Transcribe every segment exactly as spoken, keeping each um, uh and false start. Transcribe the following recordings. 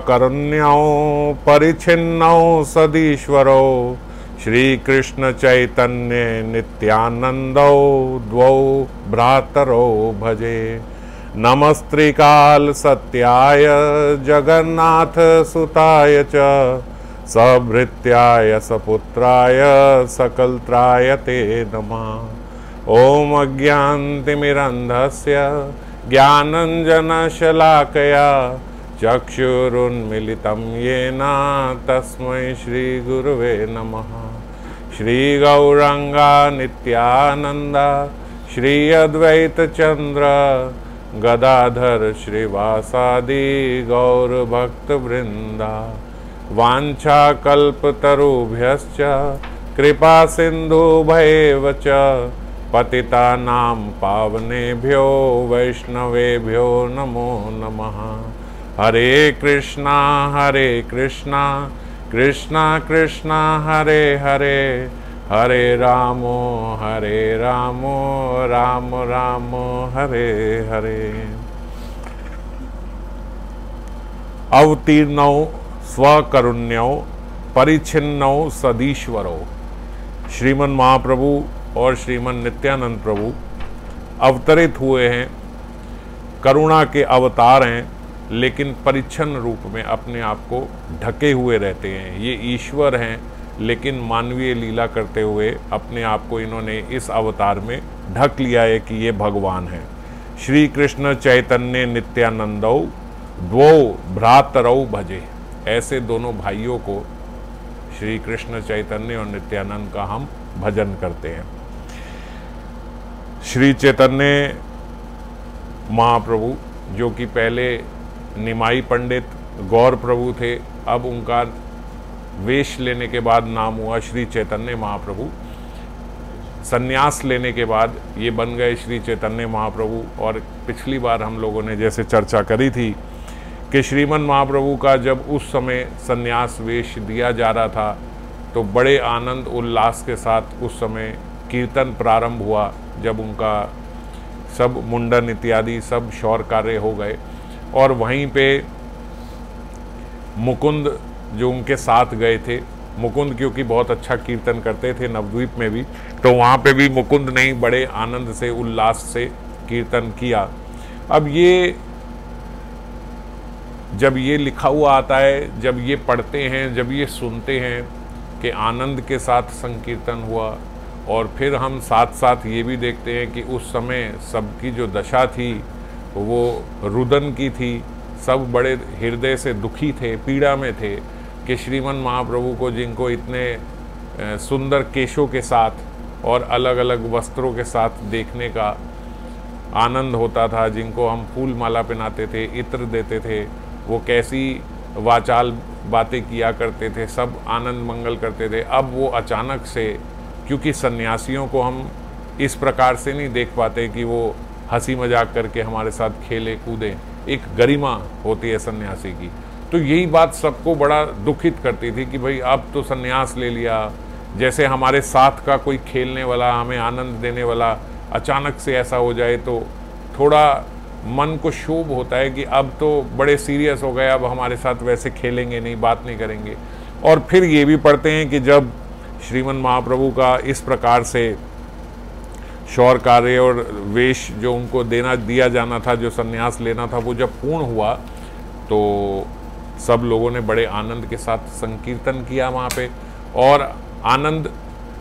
स्वकरुण्यौ परिच्छिन्नौ सदीश्वरौ श्रीकृष्ण चैतन्य नित्यानंदौ द्वौ भ्रातरौ भजे। नमस्त्रिकाल सत्याय जगन्नाथ सुताय च सभृत्याय सपुत्राय सकलत्राय ते नमः। ओम अज्ञानतिमिरन्धस्य ज्ञानञ्जनशलाकया चक्षुरुन्मिलितं येन तस्मै श्रीगुरुवे नमः। श्रीगौरांगा नित्यानंदा श्री अद्वैतचंद्र गदाधर श्रीवासादि गौरभक्तवृंदा। वाञ्छाकल्पतरुभ्यश्च कृपा सिन्धुभ्येव च पतितानां पावनेभ्यो वैष्णवेभ्यो नमो नमः। हरे कृष्णा हरे कृष्णा कृष्णा कृष्णा हरे हरे हरे रामो हरे रामो राम राम हरे हरे। अवतीर्णौ स्वकरुण्यौ परिच्छिन्नौ सदीश्वरौ। श्रीमन महाप्रभु और श्रीमन नित्यानंद प्रभु अवतरित हुए हैं, करुणा के अवतार हैं, लेकिन परिच्छन्न रूप में अपने आप को ढके हुए रहते हैं। ये ईश्वर हैं, लेकिन मानवीय लीला करते हुए अपने आप को इन्होंने इस अवतार में ढक लिया है कि ये भगवान हैं। श्री कृष्ण चैतन्य नित्यानंदौ द्वौ भ्रातरौ भजे। ऐसे दोनों भाइयों को श्री कृष्ण चैतन्य और नित्यानंद का हम भजन करते हैं। श्री चैतन्य महाप्रभु जो कि पहले निमाई पंडित गौर प्रभु थे, अब उनका वेश लेने के बाद नाम हुआ श्री चैतन्य महाप्रभु। संन्यास लेने के बाद ये बन गए श्री चैतन्य महाप्रभु। और पिछली बार हम लोगों ने जैसे चर्चा करी थी कि श्रीमन महाप्रभु का जब उस समय संन्यास वेश दिया जा रहा था तो बड़े आनंद उल्लास के साथ उस समय कीर्तन प्रारंभ हुआ। जब उनका सब मुंडन इत्यादि सब शौर कार्य हो गए और वहीं पे मुकुंद जो उनके साथ गए थे, मुकुंद क्योंकि बहुत अच्छा कीर्तन करते थे नवद्वीप में भी, तो वहाँ पे भी मुकुंद ने बड़े आनंद से उल्लास से कीर्तन किया। अब ये जब ये लिखा हुआ आता है, जब ये पढ़ते हैं, जब ये सुनते हैं कि आनंद के साथ संकीर्तन हुआ, और फिर हम साथ साथ ये भी देखते हैं कि उस समय सबकी जो दशा थी वो रुदन की थी। सब बड़े हृदय से दुखी थे, पीड़ा में थे कि श्रीमन महाप्रभु को, जिनको इतने सुंदर केशों के साथ और अलग अलग वस्त्रों के साथ देखने का आनंद होता था, जिनको हम फूल माला पहनाते थे, इत्र देते थे, वो कैसी वाचाल बातें किया करते थे, सब आनंद मंगल करते थे। अब वो अचानक से, क्योंकि सन्यासियों को हम इस प्रकार से नहीं देख पाते कि वो हंसी मजाक करके हमारे साथ खेले कूदें, एक गरिमा होती है सन्यासी की, तो यही बात सबको बड़ा दुखित करती थी कि भाई अब तो सन्यास ले लिया, जैसे हमारे साथ का कोई खेलने वाला, हमें आनंद देने वाला अचानक से ऐसा हो जाए तो थोड़ा मन को क्षोभ होता है कि अब तो बड़े सीरियस हो गए, अब हमारे साथ वैसे खेलेंगे नहीं, बात नहीं करेंगे। और फिर ये भी पढ़ते हैं कि जब श्रीमन महाप्रभु का इस प्रकार से शौर कार्य और वेश जो उनको देना दिया जाना था, जो सन्यास लेना था, वो जब पूर्ण हुआ तो सब लोगों ने बड़े आनंद के साथ संकीर्तन किया वहाँ पे, और आनंद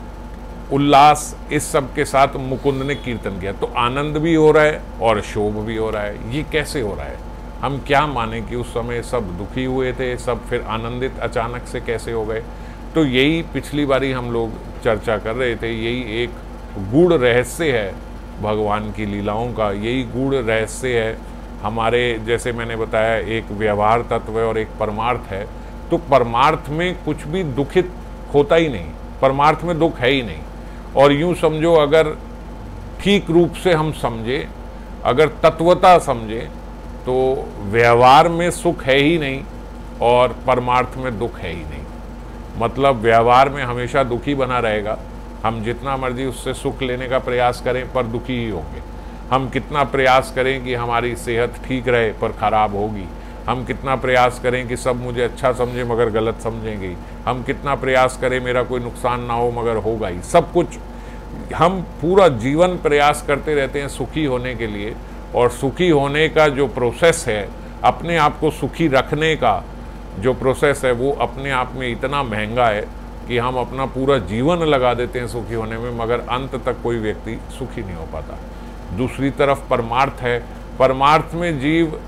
उल्लास इस सब के साथ मुकुंद ने कीर्तन किया। तो आनंद भी हो रहा है और शोभ भी हो रहा है। ये कैसे हो रहा है? हम क्या माने कि उस समय सब दुखी हुए थे, सब फिर आनंदित अचानक से कैसे हो गए? तो यही पिछली बारी हम लोग चर्चा कर रहे थे, यही एक गूढ़ रहस्य है भगवान की लीलाओं का, यही गूढ़ रहस्य है हमारे, जैसे मैंने बताया, एक व्यवहार तत्व है और एक परमार्थ है। तो परमार्थ में कुछ भी दुखित होता ही नहीं, परमार्थ में दुख है ही नहीं। और यूं समझो, अगर ठीक रूप से हम समझे, अगर तत्वता समझे, तो व्यवहार में सुख है ही नहीं और परमार्थ में दुख है ही नहीं। मतलब व्यवहार में हमेशा दुखी बना रहेगा, हम जितना मर्जी उससे सुख लेने का प्रयास करें पर दुखी ही होंगे। हम कितना प्रयास करें कि हमारी सेहत ठीक रहे पर खराब होगी, हम कितना प्रयास करें कि सब मुझे अच्छा समझे मगर गलत समझेंगे ही, हम कितना प्रयास करें मेरा कोई नुकसान ना हो मगर होगा ही, सब कुछ हम पूरा जीवन प्रयास करते रहते हैं सुखी होने के लिए। और सुखी होने का जो प्रोसेस है, अपने आप को सुखी रखने का जो प्रोसेस है, वो अपने आप में इतना महंगा है कि हम अपना पूरा जीवन लगा देते हैं सुखी होने में, मगर अंत तक कोई व्यक्ति सुखी नहीं हो पाता। दूसरी तरफ परमार्थ है, परमार्थ में जीव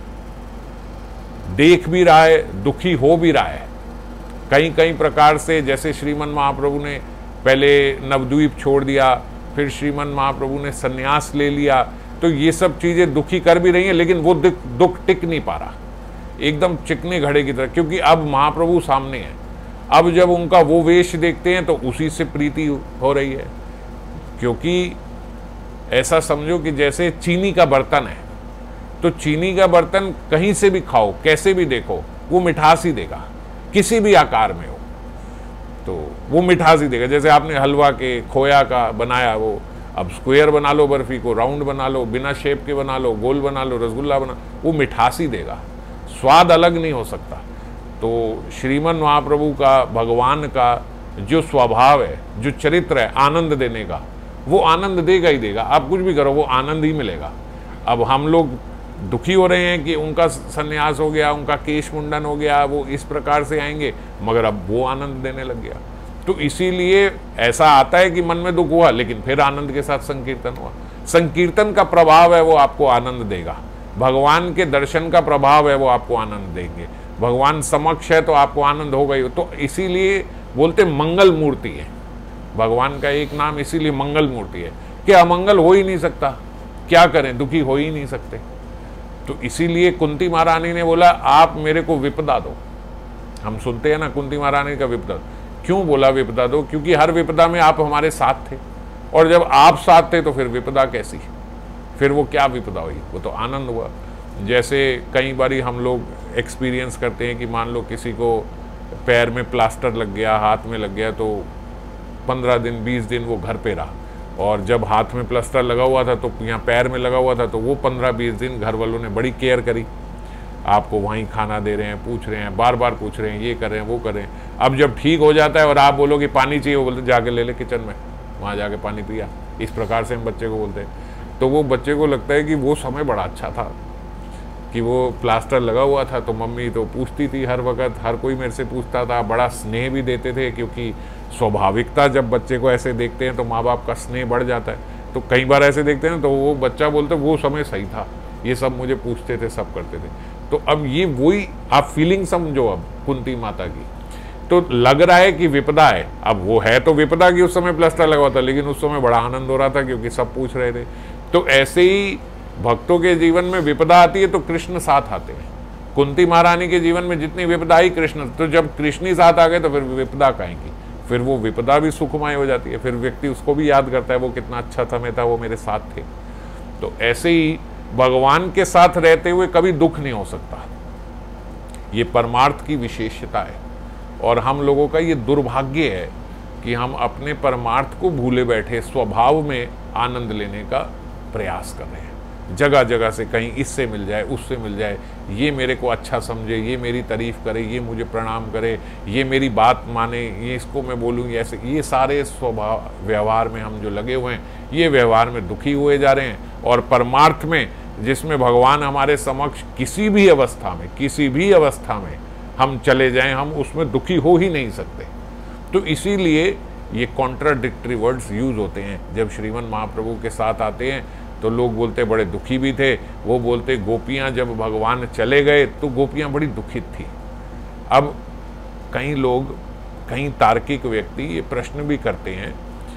देख भी रहा है, दुखी हो भी रहा है कई कई प्रकार से। जैसे श्रीमन महाप्रभु ने पहले नवद्वीप छोड़ दिया, फिर श्रीमन महाप्रभु ने सन्यास ले लिया, तो ये सब चीज़ें दुखी कर भी रही हैं, लेकिन वो दुख दुख टिक नहीं पा रहा, एकदम चिकने घड़े की तरह, क्योंकि अब महाप्रभु सामने हैं। अब जब उनका वो वेश देखते हैं तो उसी से प्रीति हो रही है। क्योंकि ऐसा समझो कि जैसे चीनी का बर्तन है, तो चीनी का बर्तन कहीं से भी खाओ, कैसे भी देखो, वो मिठास ही देगा, किसी भी आकार में हो तो वो मिठास ही देगा। जैसे आपने हलवा के खोया का बनाया, वो अब स्क्वायर बना लो, बर्फी को राउंड बना लो, बिना शेप के बना लो, गोल बना लो, रसगुल्ला बना, वो मिठास ही देगा, स्वाद अलग नहीं हो सकता। तो श्रीमन महाप्रभु का, भगवान का जो स्वभाव है, जो चरित्र है आनंद देने का, वो आनंद देगा ही देगा। आप कुछ भी करो वो आनंद ही मिलेगा। अब हम लोग दुखी हो रहे हैं कि उनका सन्यास हो गया, उनका केश मुंडन हो गया, वो इस प्रकार से आएंगे, मगर अब वो आनंद देने लग गया। तो इसीलिए ऐसा आता है कि मन में दुख हुआ, लेकिन फिर आनंद के साथ संकीर्तन हुआ। संकीर्तन का प्रभाव है वो आपको आनंद देगा, भगवान के दर्शन का प्रभाव है वो आपको आनंद देंगे, भगवान समक्ष है तो आपको आनंद होगा ही। तो इसीलिए बोलते मंगल मूर्ति है भगवान का एक नाम, इसीलिए मंगल मूर्ति है कि अमंगल हो ही नहीं सकता, क्या करें, दुखी हो ही नहीं सकते। तो इसीलिए कुंती महारानी ने बोला आप मेरे को विपदा दो। हम सुनते हैं ना कुंती महारानी का विपदा, क्यों बोला विपदा दो? क्योंकि हर विपदा में आप हमारे साथ थे, और जब आप साथ थे तो फिर विपदा कैसी, फिर वो क्या विपदा हुई, वो तो आनंद हुआ। जैसे कई बारी हम लोग एक्सपीरियंस करते हैं कि मान लो किसी को पैर में प्लास्टर लग गया, हाथ में लग गया, तो पंद्रह दिन बीस दिन वो घर पे रहा, और जब हाथ में प्लास्टर लगा हुआ था तो यहाँ पैर में लगा हुआ था, तो वो पंद्रह बीस दिन घर वालों ने बड़ी केयर करी, आपको वहीं खाना दे रहे हैं, पूछ रहे हैं, बार बार पूछ रहे हैं, ये कर रहे हैं, वो कर रहे हैं। अब जब ठीक हो जाता है और आप बोलो कि पानी चाहिए, वो बोलते जाके ले ले किचन में, वहाँ जाके पानी पिया। इस प्रकार से हम बच्चे को बोलते हैं। तो वो बच्चे को लगता है कि वो समय बड़ा अच्छा था कि वो प्लास्टर लगा हुआ था, तो मम्मी तो पूछती थी हर वक्त, हर कोई मेरे से पूछता था, बड़ा स्नेह भी देते थे, क्योंकि स्वाभाविकता जब बच्चे को ऐसे देखते हैं तो माँ बाप का स्नेह बढ़ जाता है। तो कई बार ऐसे देखते हैं तो वो बच्चा बोलते वो समय सही था, ये सब मुझे पूछते थे, सब करते थे। तो अब ये वही आप फीलिंग समझो अब कुंती माता की, तो लग रहा है कि विपदा है, अब वो है तो विपदा की, उस समय प्लास्टर लगा हुआ था, लेकिन उस समय बड़ा आनंद हो रहा था क्योंकि सब पूछ रहे थे। तो ऐसे ही भक्तों के जीवन में विपदा आती है तो कृष्ण साथ आते हैं। कुंती महारानी के जीवन में जितनी विपदा आई कृष्ण, तो जब कृष्ण ही साथ आ गए तो फिर विपदा कहेंगी, फिर वो विपदा भी सुखमय हो जाती है, फिर व्यक्ति उसको भी याद करता है वो कितना अच्छा समय था, वो मेरे साथ थे। तो ऐसे ही भगवान के साथ रहते हुए कभी दुख नहीं हो सकता, ये परमार्थ की विशेषता है। और हम लोगों का ये दुर्भाग्य है कि हम अपने परमार्थ को भूले बैठे स्वभाव में आनंद लेने का प्रयास कर रहे हैं। जगह जगह से कहीं इससे मिल जाए, उससे मिल जाए, ये मेरे को अच्छा समझे, ये मेरी तारीफ करे, ये मुझे प्रणाम करे, ये मेरी बात माने, ये इसको मैं बोलूँ ऐसे, ये सारे स्वभाव व्यवहार में हम जो लगे हुए हैं, ये व्यवहार में दुखी हुए जा रहे हैं। और परमार्थ में जिसमें भगवान हमारे समक्ष किसी भी अवस्था में, किसी भी अवस्था में हम चले जाएं, हम उसमें दुखी हो ही नहीं सकते। तो इसीलिए ये कॉन्ट्राडिक्टरी वर्ड्स यूज होते हैं। जब श्रीमन महाप्रभु के साथ आते हैं तो लोग बोलते बड़े दुखी भी थे, वो बोलते गोपियाँ जब भगवान चले गए तो गोपियाँ बड़ी दुखित थी। अब कई लोग, कई तार्किक व्यक्ति ये प्रश्न भी करते हैं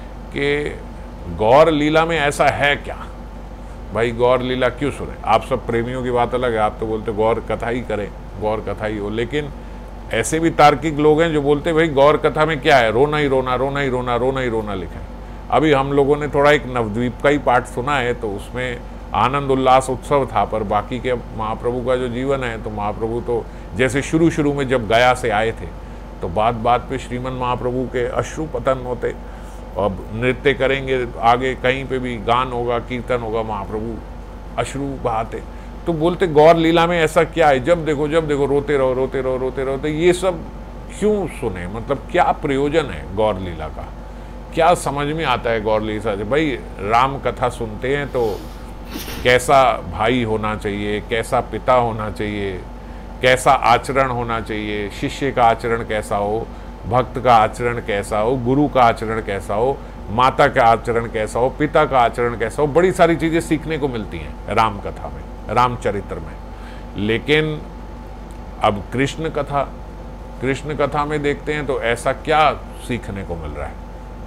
कि गौर लीला में ऐसा है क्या? भाई गौर लीला क्यों सुने? आप सब प्रेमियों की बात अलग है, आप तो बोलते गौर कथा ही करें, गौर कथा ही हो। लेकिन ऐसे भी तार्किक लोग हैं जो बोलते भाई गौर कथा में क्या है, रोना ही रोना, रोना ही रोना, रोना ही रोना लिखा है। अभी हम लोगों ने थोड़ा एक नवद्वीप का ही पाठ सुना है, तो उसमें आनंद उल्लास उत्सव था, पर बाकी के महाप्रभु का जो जीवन है, तो महाप्रभु तो जैसे शुरू शुरू में जब गया से आए थे तो बात बात पे श्रीमन महाप्रभु के अश्रु पतन होते, अब नृत्य करेंगे, आगे कहीं पे भी गान होगा, कीर्तन होगा, महाप्रभु अश्रु बहाते। तो बोलते गौर लीला में ऐसा क्या है, जब देखो जब देखो रोते रहो रोते रहो रोते रहो, तो ये सब क्यों सुने, मतलब क्या प्रयोजन है गौर लीला का, क्या समझ में आता है गौर लीला से? भाई राम कथा सुनते हैं तो कैसा भाई होना चाहिए, कैसा पिता होना चाहिए, कैसा आचरण होना चाहिए, शिष्य का आचरण कैसा हो, भक्त का आचरण कैसा हो, गुरु का आचरण कैसा हो, माता का आचरण कैसा हो, पिता का आचरण कैसा हो, बड़ी सारी चीज़ें सीखने को मिलती हैं राम कथा में, रामचरित्र में। लेकिन अब कृष्ण कथा कृष्ण कथा में देखते हैं तो ऐसा क्या सीखने को मिल रहा है,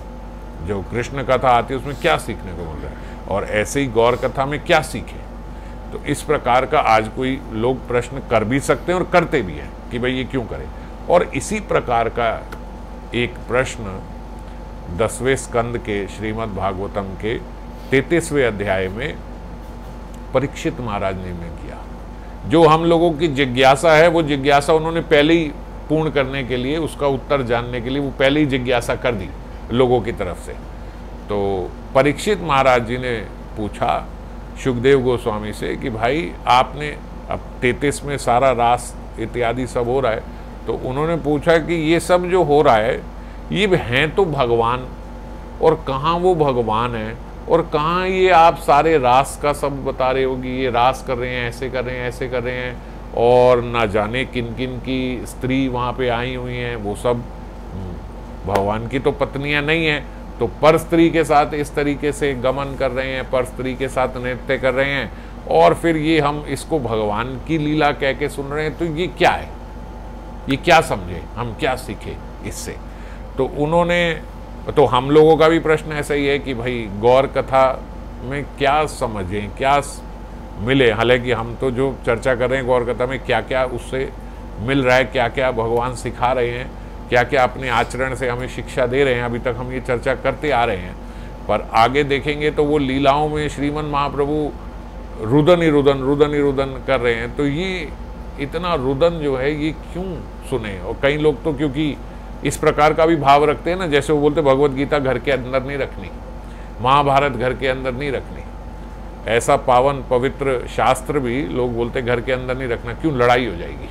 जो कृष्ण कथा आती है उसमें क्या सीखने को मिल रहा है, और ऐसे ही गौर कथा में क्या सीखे? तो इस प्रकार का आज कोई लोग प्रश्न कर भी सकते हैं और करते भी हैं कि भाई ये क्यों करें। और इसी प्रकार का एक प्रश्न दसवें स्कंद के श्रीमद् भागवतम के तैंतीसवें अध्याय में परीक्षित महाराज ने में किया। जो हम लोगों की जिज्ञासा है वो जिज्ञासा उन्होंने पहले ही पूर्ण करने के लिए, उसका उत्तर जानने के लिए वो पहले ही जिज्ञासा कर दी लोगों की तरफ से। तो परीक्षित महाराज जी ने पूछा सुखदेव गोस्वामी से कि भाई आपने अब तैंतीस में सारा रास इत्यादि सब हो रहा है, तो उन्होंने पूछा कि ये सब जो हो रहा है ये हैं तो भगवान, और कहाँ वो भगवान है, और कहाँ ये आप सारे रास का सब बता रहे हो कि ये रास कर रहे हैं, ऐसे कर रहे हैं, ऐसे कर रहे हैं, और ना जाने किन किन की स्त्री वहाँ पे आई हुई हैं, वो सब भगवान की तो पत्नियाँ नहीं हैं, तो पर स्त्री के साथ इस तरीके से गमन कर रहे हैं, पर स्त्री के साथ नृत्य कर रहे हैं, और फिर ये हम इसको भगवान की लीला कह के सुन रहे हैं, तो ये क्या है, ये क्या समझे, हम क्या सीखे इससे? तो उन्होंने, तो हम लोगों का भी प्रश्न ऐसा ही है कि भाई गौर कथा में क्या समझें, क्या मिले। हालांकि हम तो जो चर्चा कर रहे हैं गौर कथा में क्या क्या उससे मिल रहा है, क्या क्या भगवान सिखा रहे हैं, क्या क्या अपने आचरण से हमें शिक्षा दे रहे हैं, अभी तक हम ये चर्चा करते आ रहे हैं। पर आगे देखेंगे तो वो लीलाओं में श्रीमन महाप्रभु रुदन ही रुदन रुदन ही रुदन कर रहे हैं, तो ये इतना रुदन जो है ये क्यों सुने? और कई लोग तो क्योंकि इस प्रकार का भी भाव रखते हैं ना, जैसे वो बोलते भगवत गीता घर के अंदर नहीं रखनी, महाभारत घर के अंदर नहीं रखनी, ऐसा पावन पवित्र शास्त्र भी लोग बोलते घर के अंदर नहीं रखना, क्यों, लड़ाई हो जाएगी।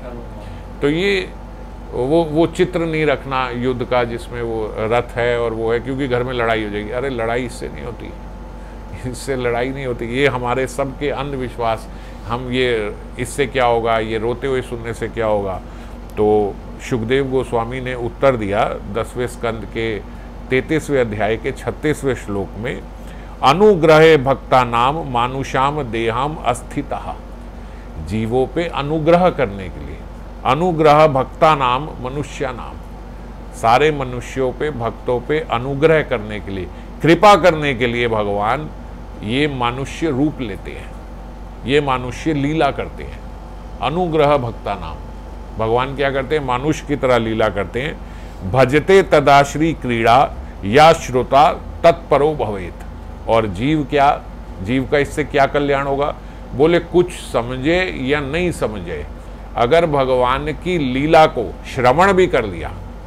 तो ये वो वो चित्र नहीं रखना युद्ध का जिसमें वो रथ है और वो है, क्योंकि घर में लड़ाई हो जाएगी। अरे लड़ाई इससे नहीं होती, इससे लड़ाई नहीं होती, ये हमारे सबके अंधविश्वास। हम ये इससे क्या होगा, ये रोते हुए सुनने से क्या होगा? तो सुखदेव गोस्वामी ने उत्तर दिया दसवें स्कंद के तैंतीसवें अध्याय के छत्तीसवें श्लोक में, अनुग्रहे भक्ता नाम मानुषाम देहम अस्थितः। जीवों पे अनुग्रह करने के लिए, अनुग्रह भक्ता नाम मनुष्य नाम, सारे मनुष्यों पे भक्तों पे अनुग्रह करने के लिए, कृपा करने के लिए भगवान ये मनुष्य रूप लेते हैं, ये मनुष्य लीला करते हैं। अनुग्रह भक्ता नाम, भगवान क्या करते हैं, मनुष्य की तरह लीला करते हैं। भजते तदाश्री क्रीड़ा या श्रोता तत्परो भवेत। और जीव क्या, जीव का इससे क्या कल्याण होगा? बोले कुछ समझे या नहीं समझे, अगर भगवान की लीला को श्रवण भी कर लिया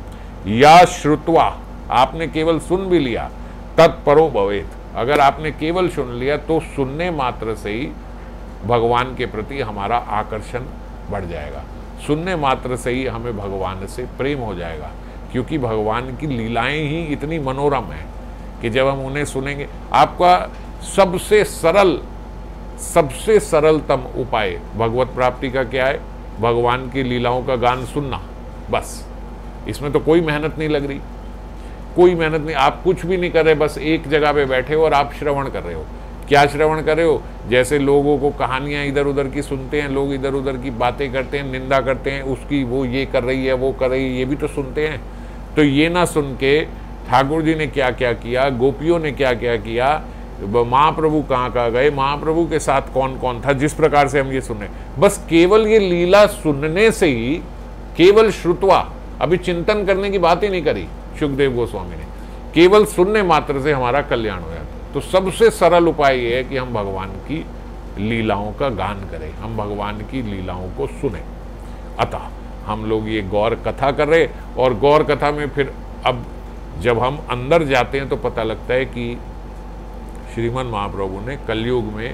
या श्रुत्वा, आपने केवल सुन भी लिया, तत्परो भवेत, अगर आपने केवल सुन लिया तो सुनने मात्र से ही भगवान के प्रति हमारा आकर्षण बढ़ जाएगा, सुनने मात्र से ही हमें भगवान से प्रेम हो जाएगा, क्योंकि भगवान की लीलाएं ही इतनी मनोरम हैं कि जब हम उन्हें सुनेंगे। आपका सबसे सरल सबसे सरलतम उपाय भगवत प्राप्ति का क्या है? भगवान की लीलाओं का गान सुनना, बस। इसमें तो कोई मेहनत नहीं लग रही, कोई मेहनत नहीं, आप कुछ भी नहीं कर रहे, बस एक जगह पे बैठे हो और आप श्रवण कर रहे हो। क्या श्रवण कर रहे हो? जैसे लोगों को कहानियां इधर उधर की सुनते हैं, लोग इधर उधर की बातें करते हैं, निंदा करते हैं उसकी, वो ये कर रही है, वो कर रही है, ये भी तो सुनते हैं। तो ये ना सुन के ठाकुर जी ने क्या क्या किया, गोपियों ने क्या क्या किया, महाप्रभु कहाँ कहाँ गए, महाप्रभु के साथ कौन कौन था, जिस प्रकार से हम ये सुने, बस केवल ये लीला सुनने से ही, केवल श्रुत्वा, अभी चिंतन करने की बात ही नहीं करी सुखदेव गोस्वामी ने, केवल सुनने मात्र से हमारा कल्याण हो जाता। तो सबसे सरल उपाय ये है कि हम भगवान की लीलाओं का गान करें, हम भगवान की लीलाओं को सुने। अतः हम लोग ये गौर कथा कर रहे, और गौर कथा में फिर अब जब हम अंदर जाते हैं तो पता लगता है कि श्रीमन महाप्रभु ने कलयुग में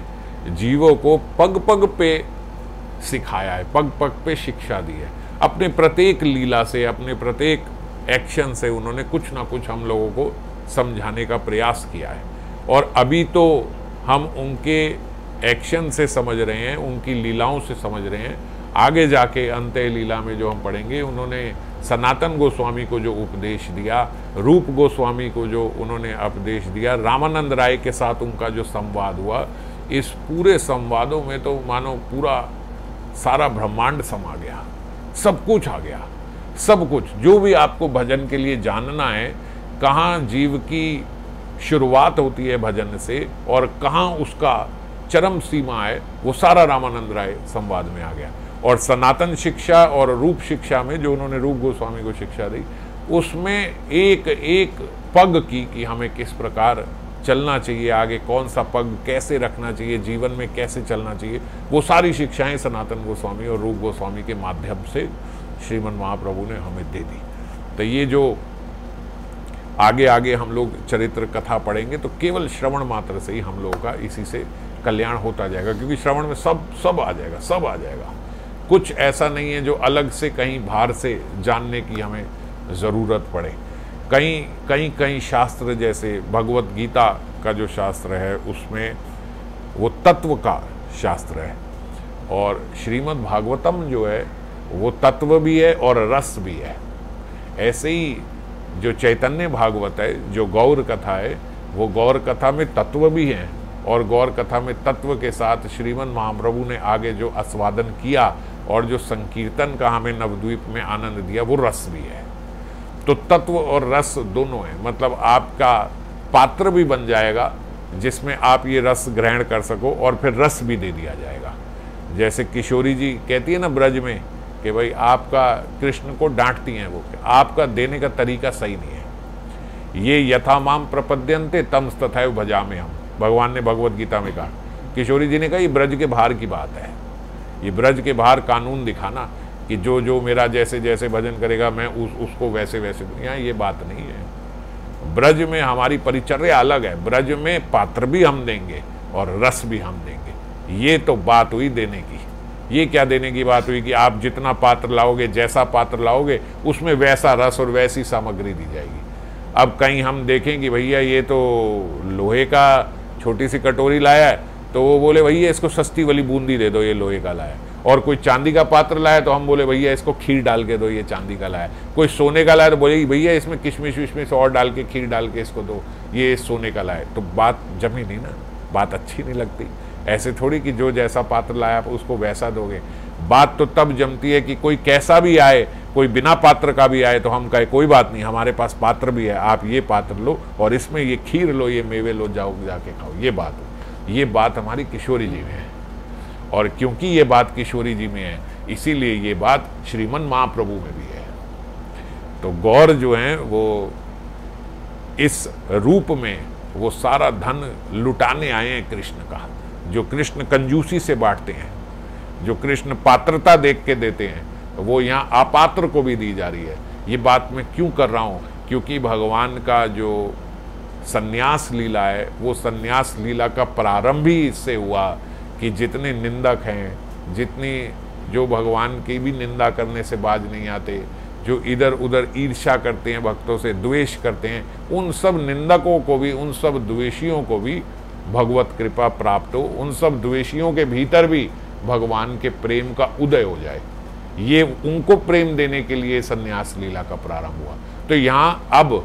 जीवों को पग पग पे सिखाया है, पग पग पे शिक्षा दी है। अपने प्रत्येक लीला से, अपने प्रत्येक एक्शन से उन्होंने कुछ ना कुछ हम लोगों को समझाने का प्रयास किया है। और अभी तो हम उनके एक्शन से समझ रहे हैं, उनकी लीलाओं से समझ रहे हैं। आगे जाके अंत्य लीला में जो हम पढ़ेंगे, उन्होंने सनातन गोस्वामी को जो उपदेश दिया, रूप गोस्वामी को जो उन्होंने उपदेश दिया, रामानंद राय के साथ उनका जो संवाद हुआ, इस पूरे संवादों में तो मानो पूरा सारा ब्रह्मांड समा गया, सब कुछ आ गया। सब कुछ जो भी आपको भजन के लिए जानना है, कहाँ जीव की शुरुआत होती है भजन से और कहाँ उसका चरम सीमा है, वो सारा रामानंद राय संवाद में आ गया। और सनातन शिक्षा और रूप शिक्षा में जो उन्होंने रूप गोस्वामी को शिक्षा दी, उसमें एक एक पग की कि हमें किस प्रकार चलना चाहिए, आगे कौन सा पग कैसे रखना चाहिए, जीवन में कैसे चलना चाहिए, वो सारी शिक्षाएं सनातन गोस्वामी और रूप गोस्वामी के माध्यम से श्रीमन महाप्रभु ने हमें दे दी। तो ये जो आगे आगे हम लोग चरित्र कथा पढ़ेंगे तो केवल श्रवण मात्र से ही हम लोगों का इसी से कल्याण होता जाएगा, क्योंकि श्रवण में सब सब आ जाएगा, सब आ जाएगा। कुछ ऐसा नहीं है जो अलग से कहीं बाहर से जानने की हमें ज़रूरत पड़े। कहीं कहीं कहीं शास्त्र, जैसे भगवत गीता का जो शास्त्र है उसमें वो तत्व का शास्त्र है, और श्रीमद् भागवतम जो है वो तत्व भी है और रस भी है। ऐसे ही जो चैतन्य भागवत है, जो गौर कथा है, वो गौर कथा में तत्व भी है, और गौर कथा में तत्व के साथ श्रीमद् महाप्रभु ने आगे जो आस्वादन किया और जो संकीर्तन का हमें नवद्वीप में आनंद दिया, वो रस भी है। तो तत्व और रस दोनों है, मतलब आपका पात्र भी बन जाएगा जिसमें आप ये रस ग्रहण कर सको, और फिर रस भी दे दिया जाएगा। जैसे किशोरी जी कहती है ना ब्रज में कि भाई आपका, कृष्ण को डांटती हैं वो, आपका देने का तरीका सही नहीं है। ये यथा माम प्रपद्यन्ते तम तथैव भजामि हम, भगवान ने भगवत गीता में कहा। किशोरी जी ने कहा ये ब्रज के बाहर की बात है, ये ब्रज के बाहर कानून दिखाना कि जो जो मेरा जैसे जैसे भजन करेगा मैं उस उसको वैसे वैसे, यहाँ ये बात नहीं है। ब्रज में हमारी परिचर्या अलग है, ब्रज में पात्र भी हम देंगे और रस भी हम देंगे। ये तो बात हुई देने की। ये क्या देने की बात हुई कि आप जितना पात्र लाओगे, जैसा पात्र लाओगे, उसमें वैसा रस और वैसी सामग्री दी जाएगी। अब कहीं हम देखें कि भैया ये तो लोहे का छोटी सी कटोरी लाया है, तो वो बोले भैया इसको सस्ती वाली बूंदी दे दो, ये लोहे का लाया। और कोई चांदी का पात्र लाया तो हम बोले भैया इसको खीर डाल के दो, ये चांदी का लाया। कोई सोने का लाया तो बोले भैया इसमें किशमिश विशमिश और डाल के खीर डाल के इसको दो, ये सोने का लाया। तो बात जमी नहीं ना, बात अच्छी नहीं लगती। ऐसे थोड़ी कि जो जैसा पात्र लाया आप उसको वैसा दोगे। बात तो तब जमती है कि कोई कैसा भी आए, कोई बिना पात्र का भी आए तो हम कहे कोई बात नहीं, हमारे पास पात्र भी है, आप ये पात्र लो और इसमें ये खीर लो, ये मेवे लो, जाओ जाके खाओ। ये बात ये बात हमारी किशोरी जी में है, और क्योंकि ये बात किशोरी जी में है इसीलिए ये बात श्रीमन महाप्रभु में भी है। तो गौर जो है वो इस रूप में वो सारा धन लुटाने आए हैं कृष्ण का, जो कृष्ण कंजूसी से बांटते हैं, जो कृष्ण पात्रता देख के देते हैं, वो यहाँ अपात्र को भी दी जा रही है। ये बात मैं क्यों कर रहा हूँ, क्योंकि भगवान का जो संन्यास लीला है, वो संन्यास लीला का प्रारंभ ही इससे हुआ कि जितने निंदक हैं, जितनी जो भगवान की भी निंदा करने से बाज नहीं आते, जो इधर उधर ईर्ष्या करते हैं, भक्तों से द्वेष करते हैं, उन सब निंदकों को भी, उन सब द्वेषियों को भी भगवत कृपा प्राप्त हो, उन सब द्वेषियों के भीतर भी भगवान के प्रेम का उदय हो जाए। ये उनको प्रेम देने के लिए संन्यास लीला का प्रारंभ हुआ। तो यहाँ अब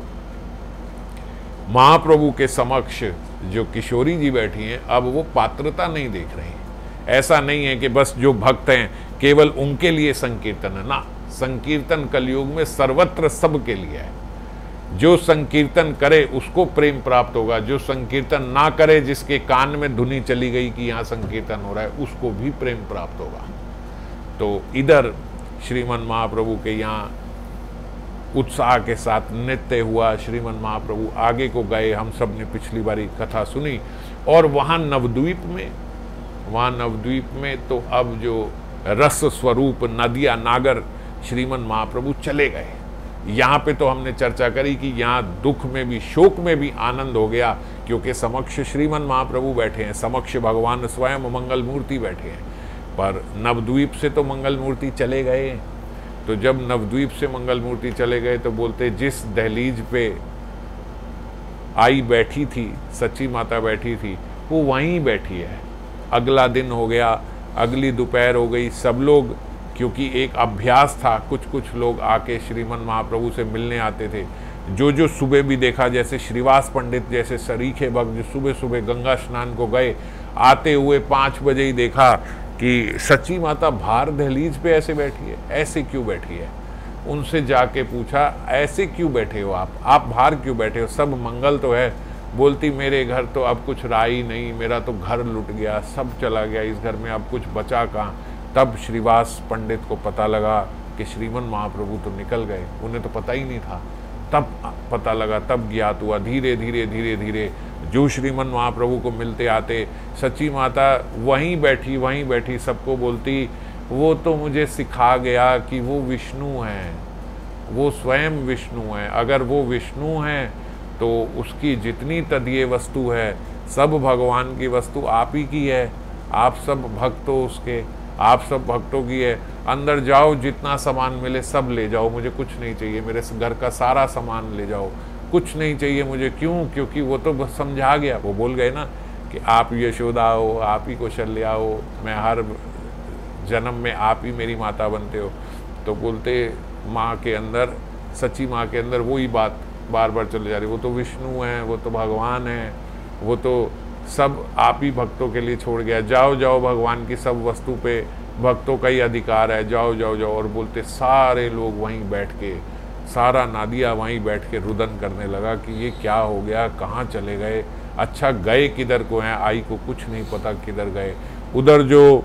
महाप्रभु के समक्ष जो किशोरी जी बैठी हैं, अब वो पात्रता नहीं देख रही। ऐसा नहीं है कि बस जो भक्त हैं केवल उनके लिए संकीर्तन है ना, संकीर्तन कलयुग में सर्वत्र सबके लिए है। जो संकीर्तन करे उसको प्रेम प्राप्त होगा, जो संकीर्तन ना करे, जिसके कान में धुनी चली गई कि यहाँ संकीर्तन हो रहा है, उसको भी प्रेम प्राप्त होगा। तो इधर श्रीमन महाप्रभु के यहाँ उत्साह के साथ नृत्य हुआ, श्रीमन महाप्रभु आगे को गए, हम सब ने पिछली बारी कथा सुनी। और वहाँ नवद्वीप में, वहाँ नवद्वीप में तो अब जो रस स्वरूप नदिया नागर श्रीमन महाप्रभु चले गए, यहाँ पे तो हमने चर्चा करी कि यहाँ दुख में भी, शोक में भी आनंद हो गया, क्योंकि समक्ष श्रीमन महाप्रभु बैठे हैं, समक्ष भगवान स्वयं मंगल मूर्ति बैठे हैं। पर नवद्वीप से तो मंगल मूर्ति चले गए। तो जब नवद्वीप से मंगल मूर्ति चले गए तो बोलते जिस दहलीज पे आई बैठी थी, सच्ची माता बैठी थी, वो वहीं बैठी है। अगला दिन हो गया, अगली दोपहर हो गई, सब लोग, क्योंकि एक अभ्यास था, कुछ कुछ लोग आके श्रीमन महाप्रभु से मिलने आते थे। जो जो सुबह भी देखा, जैसे श्रीवास पंडित जैसे सरीखे भक्त जो सुबह सुबह गंगा स्नान को गए, आते हुए पाँच बजे ही देखा कि सच्ची माता बाहर दहलीज पे ऐसे बैठी है। ऐसे क्यों बैठी है? उनसे जाके पूछा, ऐसे क्यों बैठे हो आप आप बाहर क्यों बैठे हो? सब मंगल तो है। बोलती मेरे घर तो अब कुछ रहा ही नहीं, मेरा तो घर लुट गया, सब चला गया, इस घर में अब कुछ बचा कहाँ। तब श्रीवास पंडित को पता लगा कि श्रीमन महाप्रभु तो निकल गए, उन्हें तो पता ही नहीं था। तब पता लगा, तब ज्ञात हुआ। धीरे धीरे धीरे धीरे जो श्रीमन महाप्रभु को मिलते आते, सच्ची माता वहीं बैठी वहीं बैठी सबको बोलती, वो तो मुझे सिखा गया कि वो विष्णु हैं, वो स्वयं विष्णु हैं। अगर वो विष्णु हैं तो उसकी जितनी तदीय वस्तु है सब भगवान की वस्तु आप ही की है। आप सब भक्त हो उसके, आप सब भक्तों की है। अंदर जाओ, जितना सामान मिले सब ले जाओ, मुझे कुछ नहीं चाहिए। मेरे घर का सारा सामान ले जाओ, कुछ नहीं चाहिए मुझे। क्यों? क्योंकि वो तो बस समझा गया। वो बोल गए ना कि आप यशोदा हो, आप ही कौशल्या हो, मैं हर जन्म में आप ही मेरी माता बनते हो। तो बोलते माँ के अंदर, सच्ची माँ के अंदर वही बात बार बार चले जा रही, वो तो विष्णु हैं, वो तो भगवान हैं, वो तो सब आप ही भक्तों के लिए छोड़ गया। जाओ जाओ, भगवान की सब वस्तु पे भक्तों का ही अधिकार है, जाओ जाओ जाओ। और बोलते सारे लोग वहीं बैठ के, सारा नादिया वहीं बैठ के रुदन करने लगा कि ये क्या हो गया, कहाँ चले गए, अच्छा गए किधर को हैं, आई को कुछ नहीं पता किधर गए। उधर जो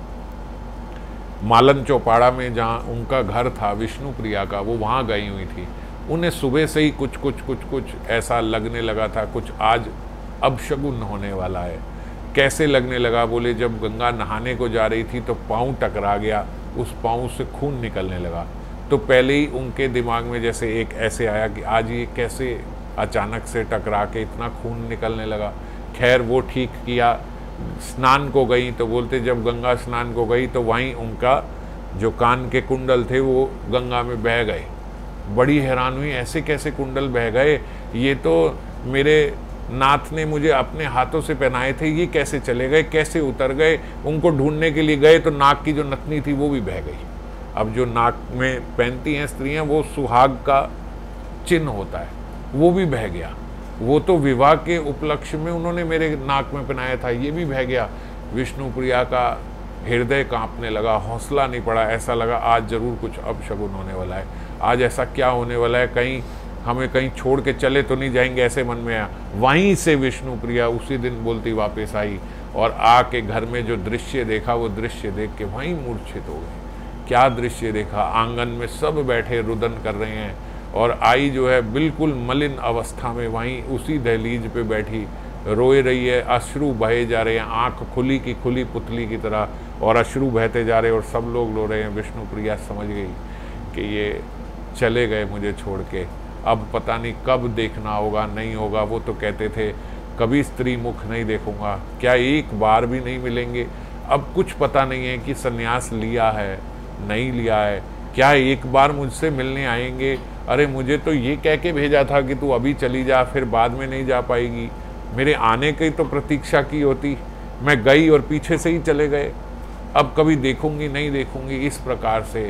मालन चौपाड़ा में जहाँ उनका घर था विष्णु प्रिया का, वो वहाँ गई हुई थी। उन्हें सुबह से ही कुछ कुछ कुछ कुछ ऐसा लगने लगा था, कुछ आज अपशगुन होने वाला है। कैसे लगने लगा? बोले जब गंगा नहाने को जा रही थी तो पाँव टकरा गया, उस पाँव से खून निकलने लगा। तो पहले ही उनके दिमाग में जैसे एक ऐसे आया कि आज ये कैसे अचानक से टकरा के इतना खून निकलने लगा। खैर वो ठीक किया, स्नान को गई। तो बोलते जब गंगा स्नान को गई तो वहीं उनका जो कान के कुंडल थे वो गंगा में बह गए। बड़ी हैरान हुई, ऐसे कैसे कुंडल बह गए? ये तो मेरे नाथ ने मुझे अपने हाथों से पहनाए थे, ये कैसे चले गए, कैसे उतर गए? उनको ढूंढने के लिए गए तो नाक की जो नथनी थी वो भी बह गई। अब जो नाक में पहनती हैं स्त्रियां, वो सुहाग का चिन्ह होता है, वो भी बह गया। वो तो विवाह के उपलक्ष्य में उन्होंने मेरे नाक में पहनाया था, ये भी बह गया। विष्णु प्रिया का हृदय कांपने लगा, हौसला नहीं पड़ा। ऐसा लगा आज जरूर कुछ अपशगुन होने वाला है, आज ऐसा क्या होने वाला है, कहीं हमें कहीं छोड़ के चले तो नहीं जाएंगे, ऐसे मन में आया। वहीं से विष्णु प्रिया उसी दिन बोलती वापस आई और आके घर में जो दृश्य देखा, वो दृश्य देख के वहीं मूर्छित हो गए। क्या दृश्य देखा? आंगन में सब बैठे रुदन कर रहे हैं और आई जो है बिल्कुल मलिन अवस्था में वहीं उसी दहलीज पे बैठी रोए रही है। अश्रु बहे जा रहे हैं, आंख खुली की खुली पुतली की तरह, और अश्रु बहते जा रहे हैं और सब लोग रो रहे हैं। विष्णु प्रिया समझ गई कि ये चले गए मुझे छोड़ के, अब पता नहीं कब देखना होगा, नहीं होगा। वो तो कहते थे कभी स्त्री मुख नहीं देखूंगा, क्या एक बार भी नहीं मिलेंगे? अब कुछ पता नहीं है कि सन्यास लिया है नहीं लिया है, क्या एक बार मुझसे मिलने आएंगे? अरे मुझे तो ये कह के भेजा था कि तू अभी चली जा, फिर बाद में नहीं जा पाएगी। मेरे आने की तो प्रतीक्षा की होती, मैं गई और पीछे से ही चले गए। अब कभी देखूंगी नहीं देखूंगी, इस प्रकार से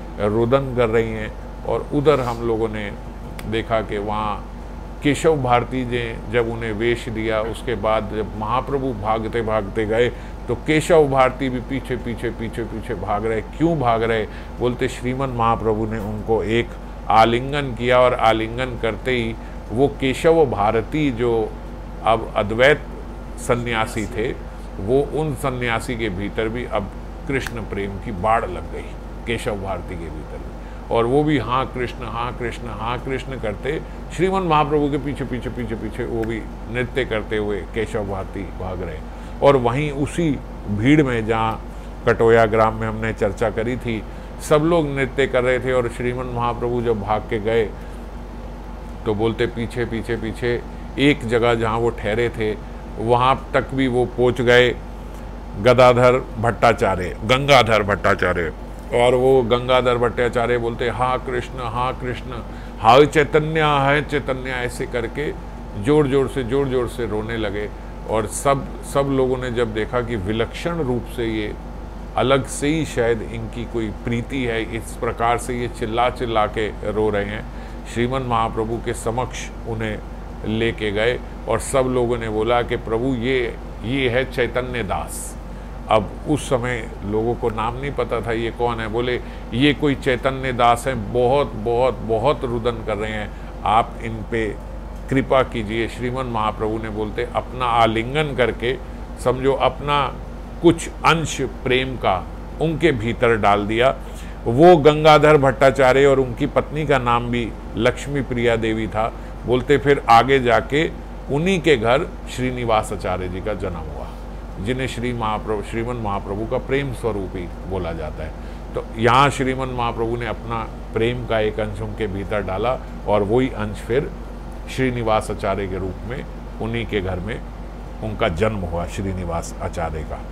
रुदन कर रही हैं। और उधर हम लोगों ने देखा कि वहाँ केशव भारती जी जब उन्हें वेश दिया, उसके बाद जब महाप्रभु भागते भागते गए तो केशव भारती भी पीछे पीछे पीछे पीछे भाग रहे। क्यों भाग रहे? बोलते श्रीमन महाप्रभु ने उनको एक आलिंगन किया और आलिंगन करते ही वो केशव भारती जो अब अद्वैत सन्यासी थे, वो उन सन्यासी के भीतर भी अब कृष्ण प्रेम की बाढ़ लग गई, केशव भारती के भीतर भी। और वो भी हाँ कृष्ण हाँ कृष्ण हाँ कृष्ण करते श्रीमन महाप्रभु के पीछे पीछे पीछे पीछे वो भी नृत्य करते हुए केशव भारती भाग रहे। और वहीं उसी भीड़ में जहाँ कटोया ग्राम में हमने चर्चा करी थी सब लोग नृत्य कर रहे थे और श्रीमन महाप्रभु जब भाग के गए तो बोलते पीछे पीछे पीछे एक जगह जहाँ वो ठहरे थे वहाँ तक भी वो पहुँच गए गदाधर भट्टाचार्य, गंगाधर भट्टाचार्य। और वो गंगाधर भट्टाचार्य बोलते हाँ कृष्ण हाँ कृष्ण, हाय चैतन्य हाय चैतन्य, ऐसे करके जोर जोर से जोर जोर से रोने लगे। और सब सब लोगों ने जब देखा कि विलक्षण रूप से ये अलग से ही शायद इनकी कोई प्रीति है, इस प्रकार से ये चिल्ला चिल्ला के रो रहे हैं, श्रीमन महाप्रभु के समक्ष उन्हें लेके गए और सब लोगों ने बोला कि प्रभु ये ये है चैतन्य दास। अब उस समय लोगों को नाम नहीं पता था ये कौन है। बोले ये कोई चैतन्य दास हैं, बहुत बहुत बहुत रुदन कर रहे हैं, आप इन पे कृपा कीजिए। श्रीमन महाप्रभु ने बोलते अपना आलिंगन करके समझो अपना कुछ अंश प्रेम का उनके भीतर डाल दिया। वो गंगाधर भट्टाचार्य और उनकी पत्नी का नाम भी लक्ष्मी प्रिया देवी था। बोलते फिर आगे जाके उन्हीं के घर श्रीनिवास आचार्य जी का जन्म हुआ, जिन्हें श्री महाप्रभु श्रीमन महाप्रभु का प्रेम स्वरूप ही बोला जाता है। तो यहाँ श्रीमन महाप्रभु ने अपना प्रेम का एक अंश उनके भीतर डाला और वही अंश फिर श्रीनिवास आचार्य के रूप में उन्हीं के घर में उनका जन्म हुआ, श्रीनिवास आचार्य का।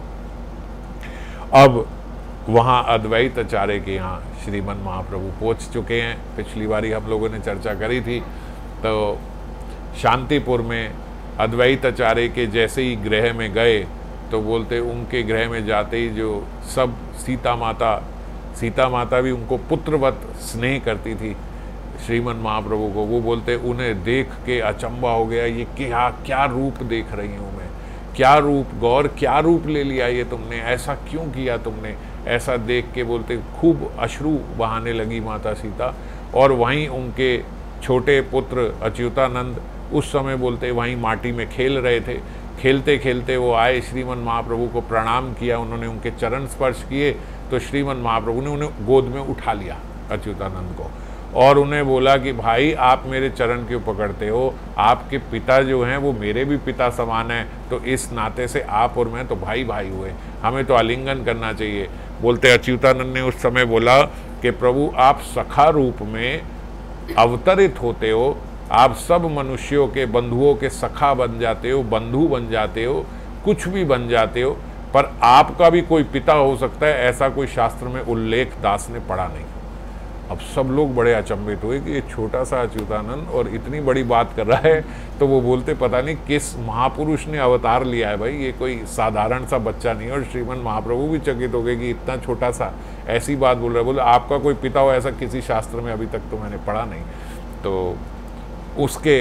अब वहाँ अद्वैत आचार्य के यहाँ श्रीमन महाप्रभु पहुँच चुके हैं। पिछली बारी हम लोगों ने चर्चा करी थी। तो शांतिपुर में अद्वैत आचार्य के जैसे ही गृह में गए तो बोलते उनके गृह में जाते ही जो सब सीता माता सीता माता भी उनको पुत्रवत स्नेह करती थी श्रीमन महाप्रभु को। वो बोलते उन्हें देख के अचंबा हो गया, ये क्या क्या रूप देख रही हूँ मैं, क्या रूप गौर, क्या रूप ले लिया ये तुमने, ऐसा क्यों किया तुमने। ऐसा देख के बोलते खूब अश्रु बहाने लगी माता सीता। और वहीं उनके छोटे पुत्र अच्युतानंद उस समय बोलते वहीं माटी में खेल रहे थे। खेलते खेलते वो आए, श्रीमन महाप्रभु को प्रणाम किया, उन्होंने उनके चरण स्पर्श किए तो श्रीमन महाप्रभु ने उन्हें गोद में उठा लिया अच्युतानंद को और उन्हें बोला कि भाई आप मेरे चरण क्यों पकड़ते हो, आपके पिता जो हैं वो मेरे भी पिता समान हैं, तो इस नाते से आप और मैं तो भाई भाई हुए, हमें तो आलिंगन करना चाहिए। बोलते अच्युतानंद ने उस समय बोला कि प्रभु आप सखा रूप में अवतरित होते हो, आप सब मनुष्यों के बंधुओं के सखा बन जाते हो, बंधु बन जाते हो, कुछ भी बन जाते हो, पर आपका भी कोई पिता हो सकता है, ऐसा कोई शास्त्र में उल्लेख दास ने पढ़ा नहीं। अब सब लोग बड़े अचंभित हुए कि ये छोटा सा अच्युतानंद और इतनी बड़ी बात कर रहा है। तो वो बोलते पता नहीं किस महापुरुष ने अवतार लिया है भाई, ये कोई साधारण सा बच्चा नहीं है। और श्रीमन महाप्रभु भी चकित हो गए कि इतना छोटा सा ऐसी बात बोल रहा है। बोले आपका कोई पिता हो ऐसा किसी शास्त्र में अभी तक तो मैंने पढ़ा नहीं। तो उसके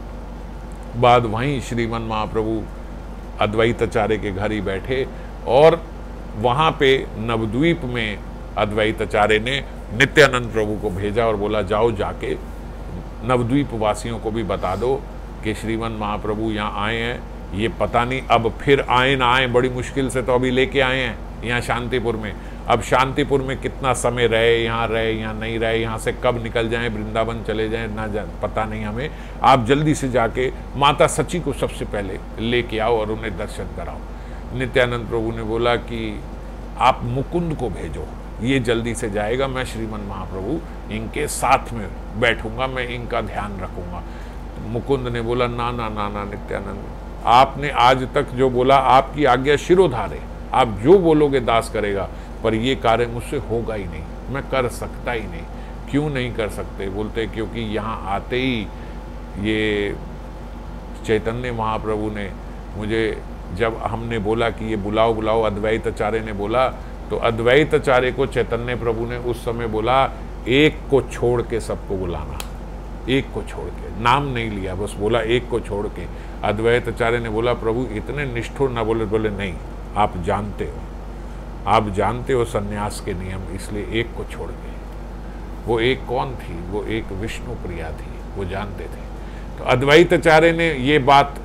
बाद वहीं श्रीमन महाप्रभु अद्वैत आचार्य के घर ही बैठे और वहाँ पे नवद्वीप में अद्वैत आचार्य ने नित्यानंद प्रभु को भेजा और बोला जाओ जाके नवद्वीप वासियों को भी बता दो कि श्रीमन महाप्रभु यहाँ आए हैं। ये पता नहीं अब फिर आए ना आए, बड़ी मुश्किल से तो अभी लेके आए हैं यहाँ शांतिपुर में। अब शांतिपुर में कितना समय रहे, यहाँ रहे यहाँ नहीं रहे, यहाँ से कब निकल जाएं, वृंदावन चले जाएं ना जा, पता नहीं हमें। आप जल्दी से जाके माता सची को सबसे पहले लेके आओ और उन्हें दर्शन कराओ। नित्यानंद प्रभु ने बोला कि आप मुकुंद को भेजो, ये जल्दी से जाएगा, मैं श्रीमन महाप्रभु इनके साथ में बैठूंगा, मैं इनका ध्यान रखूंगा। तो मुकुंद ने बोला ना ना ना ना नित्यानंद, आपने आज तक जो बोला आपकी आज्ञा शिरोधार्य, आप जो बोलोगे दास करेगा, पर ये कार्य मुझसे होगा ही नहीं, मैं कर सकता ही नहीं। क्यों नहीं कर सकते? बोलते क्योंकि यहाँ आते ही ये चैतन्य महाप्रभु ने मुझे, जब हमने बोला कि ये बुलाओ बुलाओ, अद्वैत आचार्य ने बोला, तो अद्वैत आचार्य को चैतन्य प्रभु ने उस समय बोला एक को छोड़ के सबको बुलाना, एक को छोड़ के, नाम नहीं लिया, बस बोला एक को छोड़ के। अद्वैत आचार्य ने बोला प्रभु इतने निष्ठुर ना बोले। बोले नहीं, आप जानते हो, आप जानते हो सन्यास के नियम, इसलिए एक को छोड़ के। वो एक कौन थी? वो एक विष्णु प्रिया थी, वो जानते थे। तो अद्वैत आचार्य ने ये बात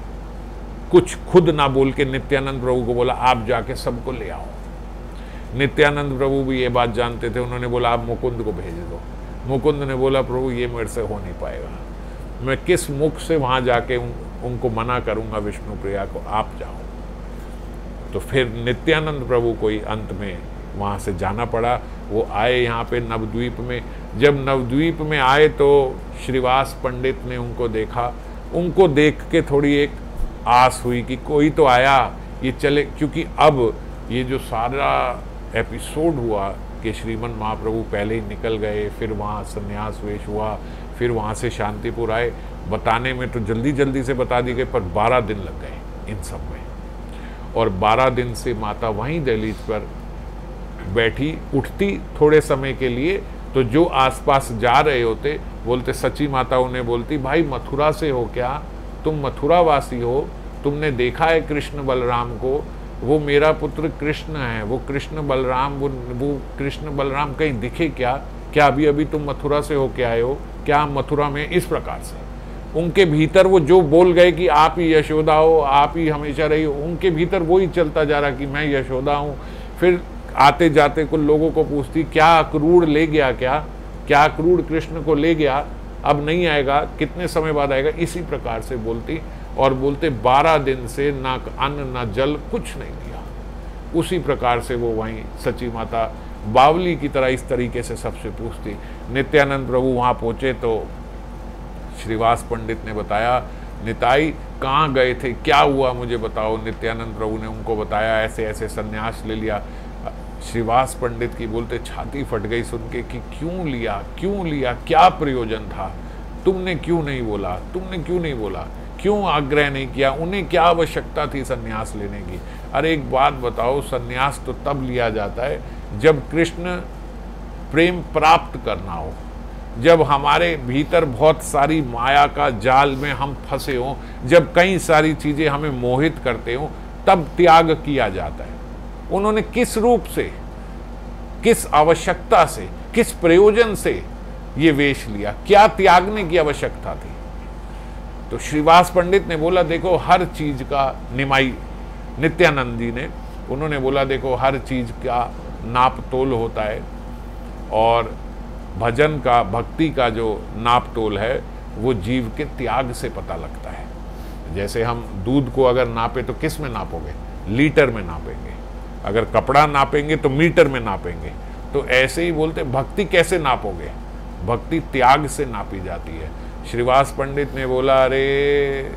कुछ खुद ना बोल के नित्यानंद प्रभु को बोला आप जाके सबको ले आओ। नित्यानंद प्रभु भी ये बात जानते थे, उन्होंने बोला आप मुकुंद को भेज दो। मुकुंद ने बोला प्रभु ये मेरे से हो नहीं पाएगा, मैं किस मुख से वहाँ जाके उन, उनको मना करूँगा विष्णु प्रिया को, आप जाओ। तो फिर नित्यानंद प्रभु को ही अंत में वहाँ से जाना पड़ा। वो आए यहाँ पे नवद्वीप में। जब नवद्वीप में आए तो श्रीवास पंडित ने उनको देखा, उनको देख के थोड़ी एक आस हुई कि कोई तो आया, ये चले, क्योंकि अब ये जो सारा एपिसोड हुआ कि श्रीमन महाप्रभु पहले ही निकल गए, फिर वहाँ संन्यास वेश हुआ, फिर वहाँ से शांतिपुर आए, बताने में तो जल्दी जल्दी से बता दी गई, पर बारह दिन लग गए इन सब में। और बारह दिन से माता वहीं दहलीज पर बैठी, उठती थोड़े समय के लिए तो जो आसपास जा रहे होते बोलते, सची माता उन्हें बोलती, भाई मथुरा से हो क्या, तुम मथुरा वासी हो, तुमने देखा है कृष्ण बलराम को, वो मेरा पुत्र कृष्ण है, वो कृष्ण बलराम, वो वो कृष्ण बलराम कहीं दिखे क्या, क्या अभी अभी तुम मथुरा से होके आए हो क्या, मथुरा में। इस प्रकार से उनके भीतर वो जो बोल गए कि आप ही यशोदा हो, आप ही हमेशा रही हो, उनके भीतर वो ही चलता जा रहा कि मैं यशोदा हूँ। फिर आते जाते कुछ लोगों को पूछती, क्या अक्रूर ले गया, क्या क्या अक्रूर कृष्ण को ले गया, अब नहीं आएगा, कितने समय बाद आएगा, इसी प्रकार से बोलती। और बोलते बारह दिन से ना अन्न ना जल कुछ नहीं दिया। उसी प्रकार से वो वहीं सची माता बावली की तरह इस तरीके से सबसे पूछती। नित्यानंद प्रभु वहाँ पहुँचे तो श्रीवास पंडित ने बताया, निताई कहाँ गए थे, क्या हुआ मुझे बताओ। नित्यानंद प्रभु ने उनको बताया, ऐसे ऐसे सन्यास ले लिया। श्रीवास पंडित की बोलते छाती फट गई सुन के कि क्यों लिया, क्यों लिया, क्या प्रयोजन था, तुमने क्यों नहीं बोला, तुमने क्यों नहीं बोला, क्यों आग्रह नहीं किया, उन्हें क्या आवश्यकता थी सन्यास लेने की। अरे एक बात बताओ, सन्यास तो तब लिया जाता है जब कृष्ण प्रेम प्राप्त करना हो, जब हमारे भीतर बहुत सारी माया का जाल में हम फंसे हों, जब कई सारी चीजें हमें मोहित करते हों, तब त्याग किया जाता है। उन्होंने किस रूप से, किस आवश्यकता से, किस प्रयोजन से ये वेश लिया, क्या त्यागने की आवश्यकता थी। तो श्रीवास पंडित ने बोला, देखो हर चीज का निमाई, नित्यानंद जी ने, उन्होंने बोला देखो हर चीज का नाप तोल होता है, और भजन का, भक्ति का जो नाप तोल है वो जीव के त्याग से पता लगता है। जैसे हम दूध को अगर नापे तो किस में नापोगे, लीटर में नापेंगे, अगर कपड़ा नापेंगे तो मीटर में नापेंगे। तो ऐसे ही बोलते भक्ति कैसे नापोगे, भक्ति त्याग से नापी जाती है। श्रीवास पंडित ने बोला, अरे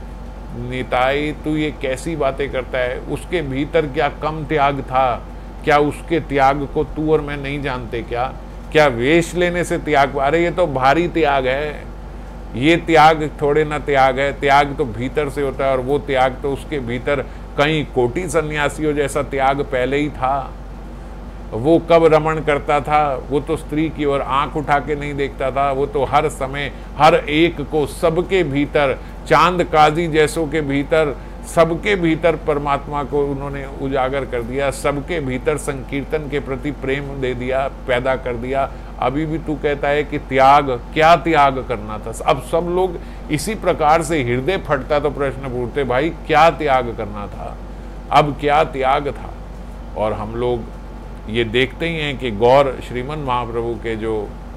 निताई तू ये कैसी बातें करता है, उसके भीतर क्या कम त्याग था, क्या उसके त्याग को तू और मैं नहीं जानते क्या, क्या वेश लेने से त्याग, अरे ये तो भारी त्याग है, ये त्याग थोड़े ना त्याग है, त्याग तो भीतर से होता है, और वो त्याग तो उसके भीतर कई कोटि सन्यासियों जैसा त्याग पहले ही था। वो कब रमण करता था, वो तो स्त्री की ओर आंख उठा के नहीं देखता था, वो तो हर समय हर एक को, सबके भीतर, चांद काजी जैसों के भीतर, सबके भीतर परमात्मा को उन्होंने उजागर कर दिया, सबके भीतर संकीर्तन के प्रति प्रेम दे दिया, पैदा कर दिया। अभी भी तू कहता है कि त्याग, क्या त्याग करना था। अब सब लोग इसी प्रकार से हृदय फटता तो प्रश्न पूछते, भाई क्या त्याग करना था, अब क्या त्याग था। और हम लोग ये देखते ही हैं कि गौर श्रीमन महाप्रभु के जो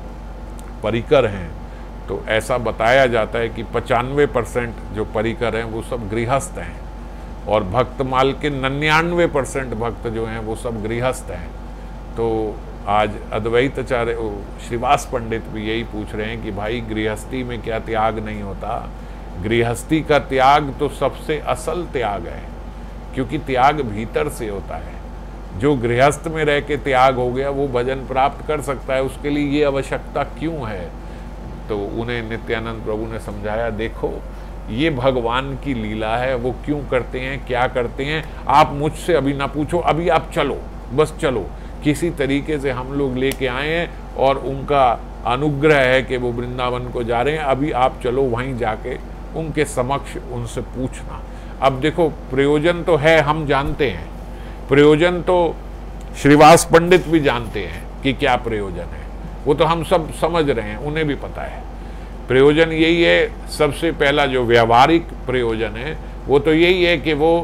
परिकर हैं, तो ऐसा बताया जाता है कि पचानवे परसेंट जो परिकर हैं वो सब गृहस्थ हैं, और भक्तमाल के निन्यानवे परसेंट भक्त जो हैं वो सब गृहस्थ हैं। तो आज अद्वैताचार्य श्रीवास पंडित भी यही पूछ रहे हैं कि भाई गृहस्थी में क्या त्याग नहीं होता। गृहस्थी का त्याग तो सबसे असल त्याग है, क्योंकि त्याग भीतर से होता है। जो गृहस्थ में रह के त्याग हो गया वो भजन प्राप्त कर सकता है, उसके लिए ये आवश्यकता क्यों है। तो उन्हें नित्यानंद प्रभु ने समझाया, देखो ये भगवान की लीला है, वो क्यों करते हैं, क्या करते हैं, आप मुझसे अभी ना पूछो, अभी आप चलो, बस चलो। किसी तरीके से हम लोग लेके आए हैं और उनका अनुग्रह है कि वो वृंदावन को जा रहे हैं, अभी आप चलो वहीं जाके उनके समक्ष उनसे पूछना। अब देखो प्रयोजन तो है, हम जानते हैं प्रयोजन, तो श्रीवास पंडित भी जानते हैं कि क्या प्रयोजन है, वो तो हम सब समझ रहे हैं, उन्हें भी पता है। प्रयोजन यही है, सबसे पहला जो व्यवहारिक प्रयोजन है वो तो यही है कि वो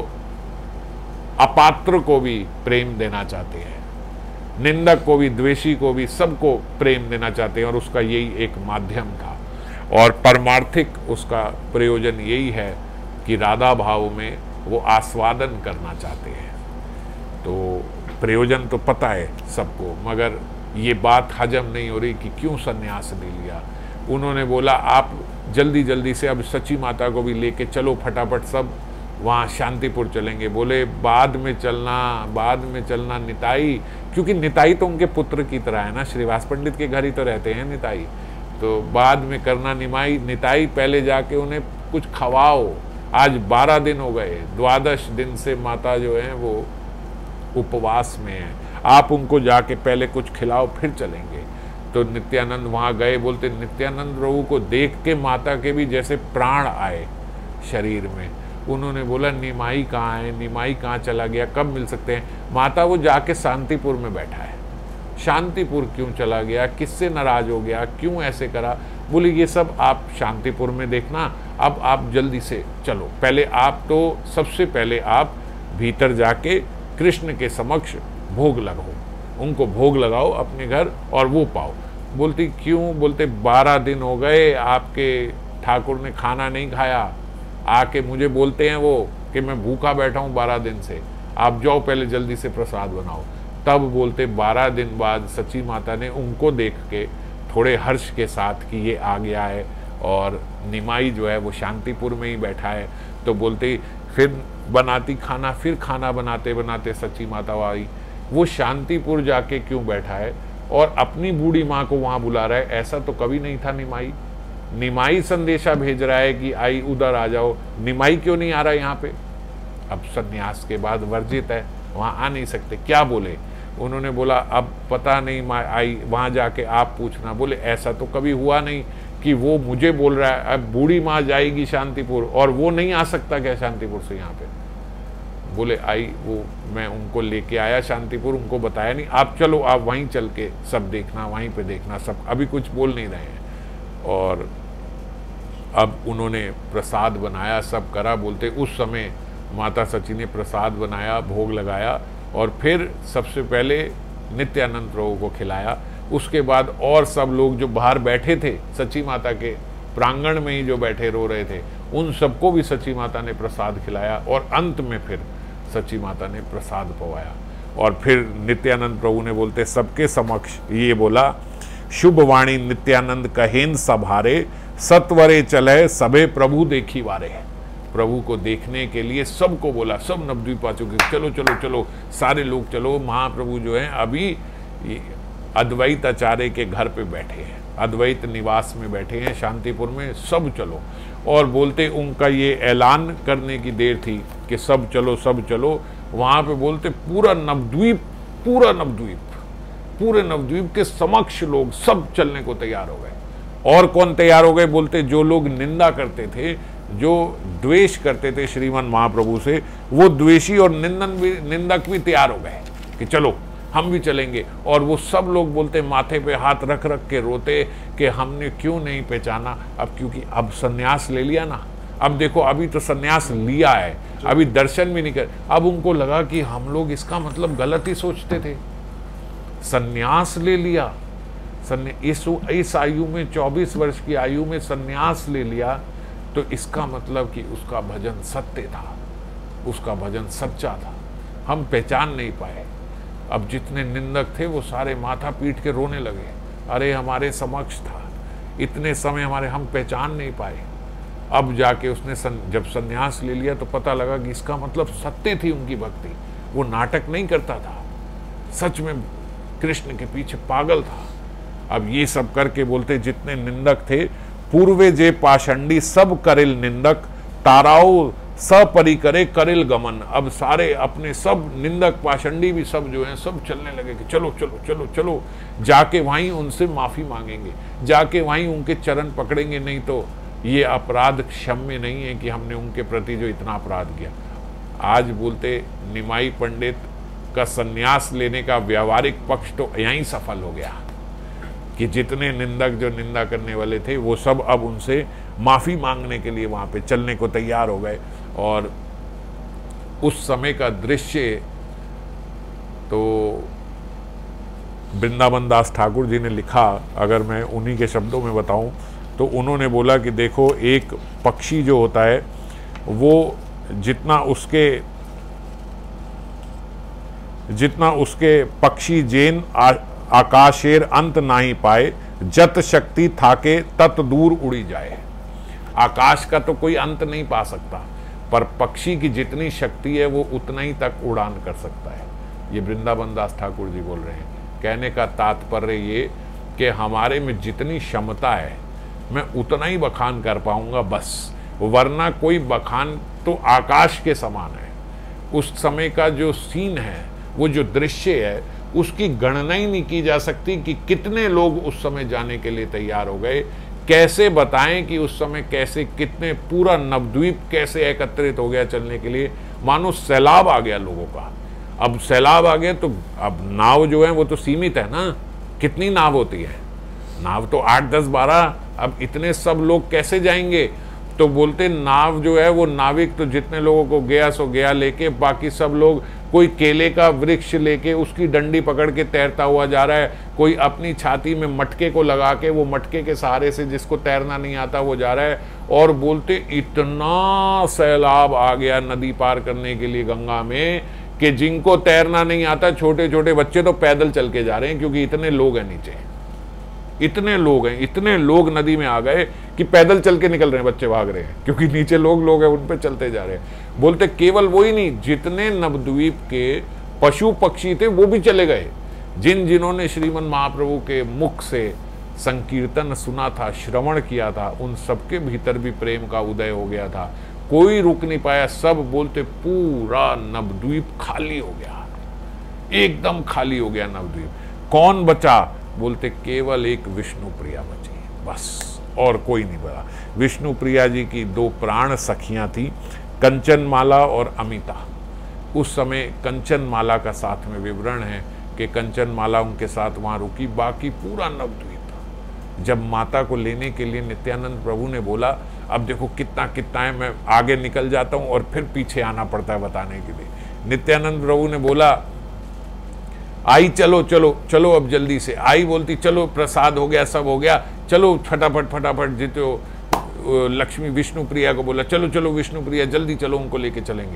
अपात्र को भी प्रेम देना चाहते हैं, निंदक को भी, द्वेषी को भी, सबको प्रेम देना चाहते हैं, और उसका यही एक माध्यम था। और परमार्थिक उसका प्रयोजन यही है कि राधा भाव में वो आस्वादन करना चाहते हैं। तो प्रयोजन तो पता है सबको, मगर ये बात हजम नहीं हो रही कि क्यों सन्यास ले लिया। उन्होंने बोला आप जल्दी जल्दी से अब सची माता को भी लेके चलो, फटाफट सब वहाँ शांतिपुर चलेंगे। बोले बाद में चलना, बाद में चलना निताई, क्योंकि निताई तो उनके पुत्र की तरह है ना, श्रीवास पंडित के घर ही तो रहते हैं निताई, तो बाद में करना निमाई निताई, पहले जाके उन्हें कुछ खवाओ। आज बारह दिन हो गए, द्वादश दिन से माता जो है वो उपवास में है, आप उनको जाके पहले कुछ खिलाओ फिर चलेंगे। तो नित्यानंद वहाँ गए। बोलते नित्यानंद प्रभु को देख के माता के भी जैसे प्राण आए शरीर में। उन्होंने बोला निमाई कहाँ है, निमाई कहाँ चला गया, कब मिल सकते हैं। माता वो जाके शांतिपुर में बैठा है। शांतिपुर क्यों चला गया, किससे नाराज हो गया, क्यों ऐसे करा। बोले ये सब आप शांतिपुर में देखना, अब आप जल्दी से चलो। पहले आप तो सबसे पहले आप भीतर जाके कृष्ण के समक्ष भोग लगाओ, उनको भोग लगाओ अपने घर और वो पाओ। बोलती क्यों। बोलते बारह दिन हो गए आपके ठाकुर ने खाना नहीं खाया, आके मुझे बोलते हैं वो कि मैं भूखा बैठा हूँ बारह दिन से, आप जाओ पहले जल्दी से प्रसाद बनाओ। तब बोलते बारह दिन बाद सची माता ने उनको देख के थोड़े हर्ष के साथ कि ये आ गया है और निमाई जो है वो शांतिपुर में ही बैठा है। तो बोलते फिर बनाती खाना, फिर खाना बनाते बनाते सची माता आई। वो शांतिपुर जाके क्यों बैठा है और अपनी बूढ़ी माँ को वहाँ बुला रहा है, ऐसा तो कभी नहीं था। निमाई निमाई संदेशा भेज रहा है कि आई उधर आ जाओ, निमाई क्यों नहीं आ रहा यहाँ पे। अब सन्यास के बाद वर्जित है, वहाँ आ नहीं सकते। क्या बोले उन्होंने, बोला अब पता नहीं माँ आई, वहाँ जाके आप पूछना। बोले ऐसा तो कभी हुआ नहीं कि वो मुझे बोल रहा है अब बूढ़ी माँ जाएगी शांतिपुर और वो नहीं आ सकता क्या शांतिपुर से यहाँ पे। बोले आई वो मैं उनको लेके आया शांतिपुर, उनको बताया नहीं, आप चलो आप वहीं चल के सब देखना, वहीं पे देखना सब। अभी कुछ बोल नहीं रहे हैं। और अब उन्होंने प्रसाद बनाया, सब करा। बोलते उस समय माता सची ने प्रसाद बनाया, भोग लगाया और फिर सबसे पहले नित्यानंद प्रभु को खिलाया। उसके बाद और सब लोग जो बाहर बैठे थे सची माता के प्रांगण में ही जो बैठे रो रहे थे, उन सबको भी सची माता ने प्रसाद खिलाया। और अंत में फिर सची माता ने प्रसाद पवाया। और फिर नित्यानंद प्रभु ने बोलते सबके समक्ष ये बोला, शुभ वाणी नित्यानंद कहेन सभारे, सत्वरे चले सबे प्रभु देखी वारे। प्रभु को देखने के लिए सबको बोला, सब नवद्वीपाचों के चलो चलो चलो, सारे लोग चलो। महाप्रभु जो हैं अभी अद्वैत आचार्य के घर पे बैठे हैं, अद्वैत निवास में बैठे हैं शांतिपुर में, सब चलो। और बोलते उनका ये ऐलान करने की देर थी कि सब चलो सब चलो। वहाँ पे बोलते पूरा नवद्वीप, पूरा नवद्वीप, पूरे नवद्वीप के समक्ष लोग सब चलने को तैयार हो गए। और कौन तैयार हो गए। बोलते जो लोग निंदा करते थे, जो द्वेष करते थे श्रीमान महाप्रभु से, वो द्वेषी और निंदन भी निंदक भी तैयार हो गए कि चलो हम भी चलेंगे। और वो सब लोग बोलते माथे पे हाथ रख रख के रोते कि हमने क्यों नहीं पहचाना। अब क्योंकि अब सन्यास ले लिया ना, अब देखो अभी तो सन्यास लिया है, अभी दर्शन भी नहीं कर। अब उनको लगा कि हम लोग इसका मतलब गलत ही सोचते थे, सन्यास ले लिया, इस इस आयु में चौबीस वर्ष की आयु में सन्यास ले लिया, तो इसका मतलब कि उसका भजन सत्य था, उसका भजन सच्चा था। हम पहचान नहीं पाए। अब जितने निंदक थे वो सारे माथा पीट के रोने लगे, अरे हमारे समक्ष था इतने समय, हमारे हम पहचान नहीं पाए। अब जाके उसने सन, जब सन्यास ले लिया तो पता लगा कि इसका मतलब सत्य थी उनकी भक्ति, वो नाटक नहीं करता था, सच में कृष्ण के पीछे पागल था। अब ये सब करके बोलते जितने निंदक थे, पूर्वे जे पाषंडी सब करिल निंदक, ताराओ सपरि करे करिल गमन। अब सारे अपने सब निंदक पाषंडी भी सब जो हैं सब चलने लगे कि चलो चलो चलो चलो, जाके वहीं उनसे माफ़ी मांगेंगे, जाके वहीं उनके चरण पकड़ेंगे, नहीं तो ये अपराध क्षम्य नहीं है कि हमने उनके प्रति जो इतना अपराध किया। आज बोलते निमाई पंडित का सन्यास लेने का व्यावहारिक पक्ष तो यहीं सफल हो गया कि जितने निंदक जो निंदा करने वाले थे वो सब अब उनसे माफ़ी मांगने के लिए वहाँ पे चलने को तैयार हो गए। और उस समय का दृश्य तो वृंदावन दास ठाकुर जी ने लिखा, अगर मैं उन्हीं के शब्दों में बताऊं तो उन्होंने बोला कि देखो एक पक्षी जो होता है वो जितना उसके जितना उसके पक्षी जेन आकाशेर अंत नाही पाए, जत शक्ति थाके तत दूर उड़ी जाए। आकाश का तो कोई अंत नहीं पा सकता, पर पक्षी की जितनी शक्ति है वो उतना ही तक उड़ान कर सकता है। ये वृंदावन दास ठाकुर जी बोल रहे हैं। कहने का तात्पर्य ये कि हमारे में जितनी क्षमता है मैं उतना ही बखान कर पाऊंगा बस, वरना कोई बखान तो आकाश के समान है। उस समय का जो सीन है, वो जो दृश्य है, उसकी गणना ही नहीं की जा सकती कि कितने लोग उस समय जाने के लिए तैयार हो गए। कैसे बताएं कि उस समय कैसे कितने, पूरा नवद्वीप कैसे एकत्रित हो गया चलने के लिए, मानो सैलाब आ गया लोगों का। अब सैलाब आ गया तो अब नाव जो है वो तो सीमित है ना, कितनी नाव होती है? नाव तो आठ दस बारह, अब इतने सब लोग कैसे जाएंगे? तो बोलते नाव जो है वो नाविक तो जितने लोगों को गया सो गया लेके, बाकी सब लोग कोई केले का वृक्ष लेके उसकी डंडी पकड़ के तैरता हुआ जा रहा है, कोई अपनी छाती में मटके को लगा के वो मटके के सहारे से जिसको तैरना नहीं आता वो जा रहा है। और बोलते इतना सैलाब आ गया नदी पार करने के लिए गंगा में कि जिनको तैरना नहीं आता, छोटे छोटे बच्चे तो पैदल चल के जा रहे हैं, क्योंकि इतने लोग हैं नीचे, इतने लोग हैं, इतने लोग नदी में आ गए कि पैदल चल के निकल रहे हैं, बच्चे भाग रहे हैं, क्योंकि नीचे लोग लोग हैं उन पे चलते जा रहे हैं। बोलते केवल वही नहीं, जितने नवद्वीप के पशु पक्षी थे वो भी चले गए। जिन जिन्होंने श्रीमन महाप्रभु के मुख से संकीर्तन सुना था, श्रवण किया था, उन सबके भीतर भी प्रेम का उदय हो गया था। कोई रुक नहीं पाया, सब बोलते पूरा नवद्वीप खाली हो गया, एकदम खाली हो गया नवद्वीप। कौन बचा? बोलते केवल एक विष्णु प्रिया बची, बस, और कोई नहीं बचा। विष्णु प्रिया जी की दो प्राण सखियां थी, कंचनमाला और अमिता। उस समय कंचनमाला का साथ में विवरण है कि कंचनमाला उनके साथ वहां रुकी, बाकी पूरा नवद्वीप। जब माता को लेने के लिए नित्यानंद प्रभु ने बोला, अब देखो कितना कितना है, मैं आगे निकल जाता हूं और फिर पीछे आना पड़ता है बताने के लिए। नित्यानंद प्रभु ने बोला, आई चलो चलो चलो अब जल्दी से। आई बोलती चलो प्रसाद हो गया, सब हो गया, चलो फटाफट फटाफट। जितो लक्ष्मी विष्णु प्रिया को बोला, चलो चलो विष्णु प्रिया जल्दी चलो, उनको लेके चलेंगे।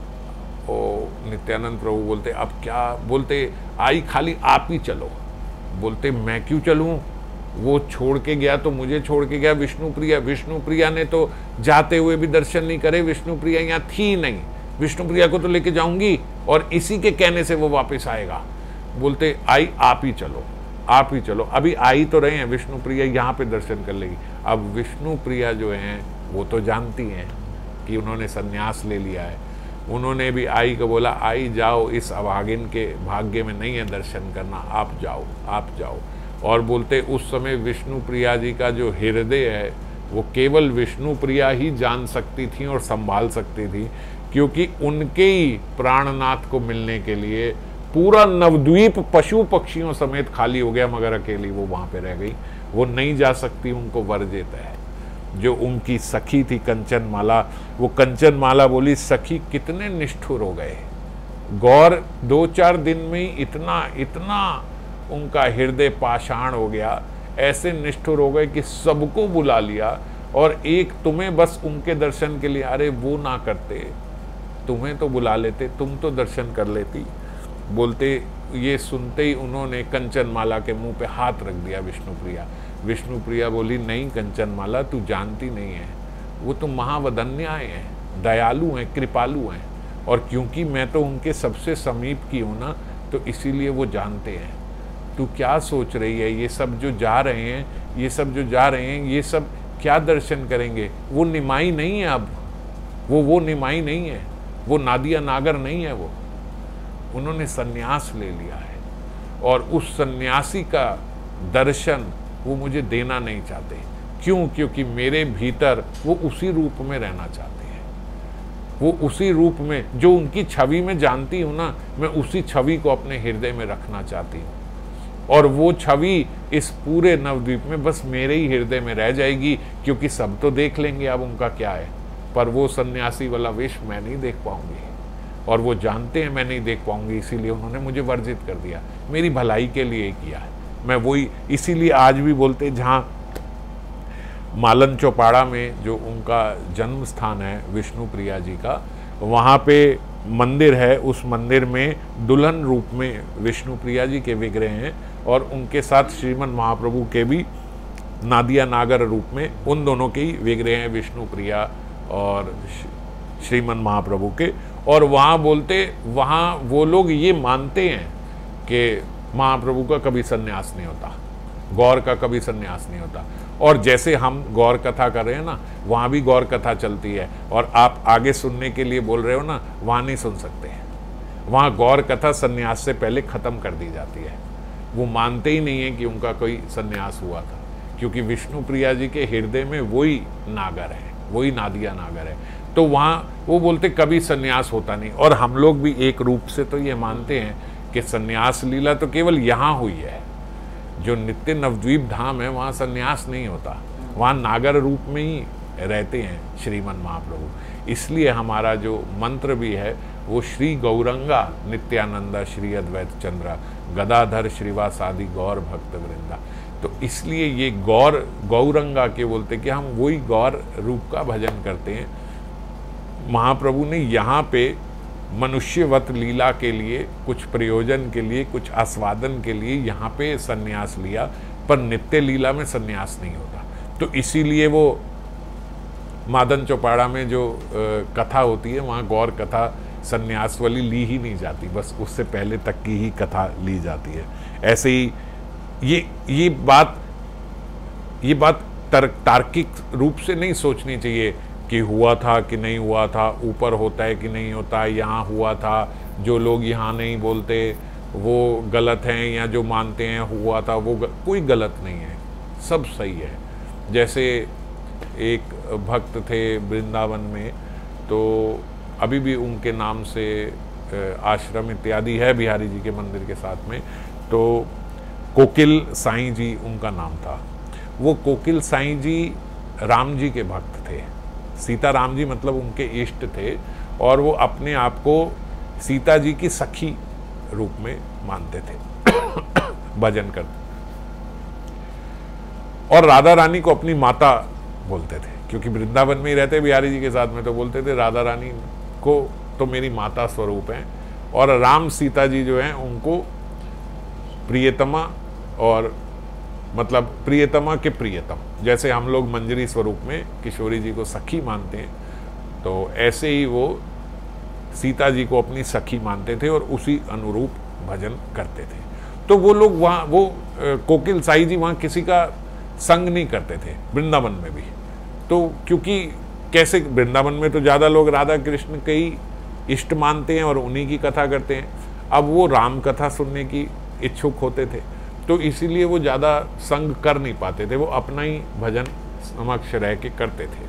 ओ नित्यानंद प्रभु बोलते अब क्या? बोलते आई खाली आप ही चलो। बोलते मैं क्यों चलूं? वो छोड़ के गया तो मुझे छोड़ के गया विष्णु प्रिया। विष्णु प्रिया ने तो जाते हुए भी दर्शन नहीं करे, विष्णु प्रिया यहाँ थी नहीं, विष्णु प्रिया को तो लेके जाऊंगी और इसी के कहने से वो वापस आएगा। बोलते आई आप ही चलो, आप ही चलो। अभी आई तो रहे हैं, विष्णु प्रिया यहाँ पे दर्शन कर लेगी। अब विष्णु प्रिया जो हैं वो तो जानती हैं कि उन्होंने संन्यास ले लिया है। उन्होंने भी आई को बोला, आई जाओ, इस अभागिन के भाग्य में नहीं है दर्शन करना, आप जाओ आप जाओ। और बोलते उस समय विष्णु प्रिया जी का जो हृदय है वो केवल विष्णु प्रिया ही जान सकती थी और संभाल सकती थी, क्योंकि उनके ही प्राणनाथ को मिलने के लिए पूरा नवद्वीप पशु पक्षियों समेत खाली हो गया, मगर अकेली वो वहां पे रह गई। वो नहीं जा सकती, उनको वर्जित है। जो उनकी सखी थी कंचनमाला, वो कंचनमाला बोली, सखी कितने निष्ठुर हो गए गौर, दो चार दिन में ही इतना इतना उनका हृदय पाषाण हो गया, ऐसे निष्ठुर हो गए कि सबको बुला लिया और एक तुम्हें बस उनके दर्शन के लिए, अरे वो ना करते, तुम्हें तो बुला लेते, तुम तो दर्शन कर लेती। बोलते ये सुनते ही उन्होंने कंचनमाला के मुंह पे हाथ रख दिया विष्णु प्रिया। विष्णु प्रिया बोली, नहीं कंचनमाला, तू जानती नहीं है, वो तो महावदन्याय हैं, दयालु हैं, कृपालु हैं, और क्योंकि मैं तो उनके सबसे समीप की हूँ ना, तो इसीलिए वो जानते हैं। तू क्या सोच रही है? ये सब जो जा रहे हैं, ये सब जो जा रहे हैं, ये सब क्या दर्शन करेंगे? वो निमाई नहीं है, अब वो वो निमाई नहीं है, वो नादिया नागर नहीं है, वो उन्होंने सन्यास ले लिया है, और उस सन्यासी का दर्शन वो मुझे देना नहीं चाहते। क्यों? क्योंकि मेरे भीतर वो उसी रूप में रहना चाहते हैं, वो उसी रूप में जो उनकी छवि में जानती हूँ ना, मैं उसी छवि को अपने हृदय में रखना चाहती हूँ, और वो छवि इस पूरे नवद्वीप में बस मेरे ही हृदय में रह जाएगी, क्योंकि सब तो देख लेंगे अब उनका क्या है, पर वो सन्यासी वाला वेश मैं नहीं देख पाऊंगी, और वो जानते हैं मैं नहीं देख पाऊंगी, इसीलिए उन्होंने मुझे वर्जित कर दिया, मेरी भलाई के लिए किया है। मैं वही, इसीलिए आज भी बोलते, जहाँ मालन चौपाड़ा में जो उनका जन्म स्थान है विष्णु प्रिया जी का, वहाँ पे मंदिर है, उस मंदिर में दुल्हन रूप में विष्णु प्रिया जी के विग्रह हैं और उनके साथ श्रीमन महाप्रभु के भी नादिया नागर रूप में उन दोनों के ही विग्रह हैं, विष्णु प्रिया और श्रीमन महाप्रभु के। और वहाँ बोलते, वहाँ वो लोग ये मानते हैं कि महाप्रभु का कभी संन्यास नहीं होता, गौर का कभी संन्यास नहीं होता। और जैसे हम गौर कथा कर रहे हैं ना, वहाँ भी गौर कथा चलती है और आप आगे सुनने के लिए बोल रहे हो ना, वहाँ नहीं सुन सकते हैं। वहाँ गौर कथा संन्यास से पहले ख़त्म कर दी जाती है। वो मानते ही नहीं है कि उनका कोई संन्यास हुआ था, क्योंकि विष्णु प्रिया जी के हृदय में वही नागर है, वही नादिया नागर है। तो वहाँ वो बोलते कभी संन्यास होता नहीं। और हम लोग भी एक रूप से तो ये मानते हैं कि संन्यास लीला तो केवल यहाँ हुई है। जो नित्य नवद्वीप धाम है वहाँ संन्यास नहीं होता, वहाँ नागर रूप में ही रहते हैं श्रीमन महाप्रभु। इसलिए हमारा जो मंत्र भी है वो श्री गौरंगा नित्यानंदा श्री अद्वैत चंद्रा गदाधर श्रीवासादि गौर भक्त वृंदा। तो इसलिए ये गौर गौरंगा के बोलते कि हम वही गौर रूप का भजन करते हैं। महाप्रभु ने यहाँ पे मनुष्यवत लीला के लिए, कुछ प्रयोजन के लिए, कुछ आस्वादन के लिए यहाँ पे सन्यास लिया, पर नित्य लीला में सन्यास नहीं होता। तो इसीलिए वो मादन चौपाड़ा में जो आ, कथा होती है वहाँ गौर कथा सन्यास वाली ली ही नहीं जाती, बस उससे पहले तक की ही कथा ली जाती है। ऐसे ही ये ये बात ये बात तार्किक रूप से नहीं सोचनी चाहिए कि हुआ था कि नहीं हुआ था, ऊपर होता है कि नहीं होता, यहाँ हुआ था, जो लोग यहाँ नहीं बोलते वो गलत हैं, या जो मानते हैं हुआ था वो ग... कोई गलत नहीं है, सब सही है। जैसे एक भक्त थे वृंदावन में, तो अभी भी उनके नाम से आश्रम इत्यादि है बिहारी जी के मंदिर के साथ में, तो कोकिल साईं जी उनका नाम था। वो कोकिल साईं जी राम जी के भक्त थे, सीता राम जी मतलब उनके इष्ट थे, और वो अपने आप को सीता जी की सखी रूप में मानते थे भजन करते, और राधा रानी को अपनी माता बोलते थे, क्योंकि वृंदावन में ही रहते बिहारी जी के साथ में, तो बोलते थे राधा रानी को तो मेरी माता स्वरूप हैं, और राम सीता जी जो हैं उनको प्रियतमा, और मतलब प्रियतमा के प्रियतम, जैसे हम लोग मंजरी स्वरूप में किशोरी जी को सखी मानते हैं, तो ऐसे ही वो सीता जी को अपनी सखी मानते थे और उसी अनुरूप भजन करते थे। तो वो लोग वहाँ, वो कोकिल साईं जी वहाँ किसी का संग नहीं करते थे वृंदावन में भी। तो क्योंकि कैसे वृंदावन में तो ज़्यादा लोग राधा कृष्ण के ही इष्ट मानते हैं और उन्हीं की कथा करते हैं। अब वो राम कथा सुनने की इच्छुक होते थे, तो इसीलिए वो ज़्यादा संग कर नहीं पाते थे, वो अपना ही भजन समक्ष रह के करते थे।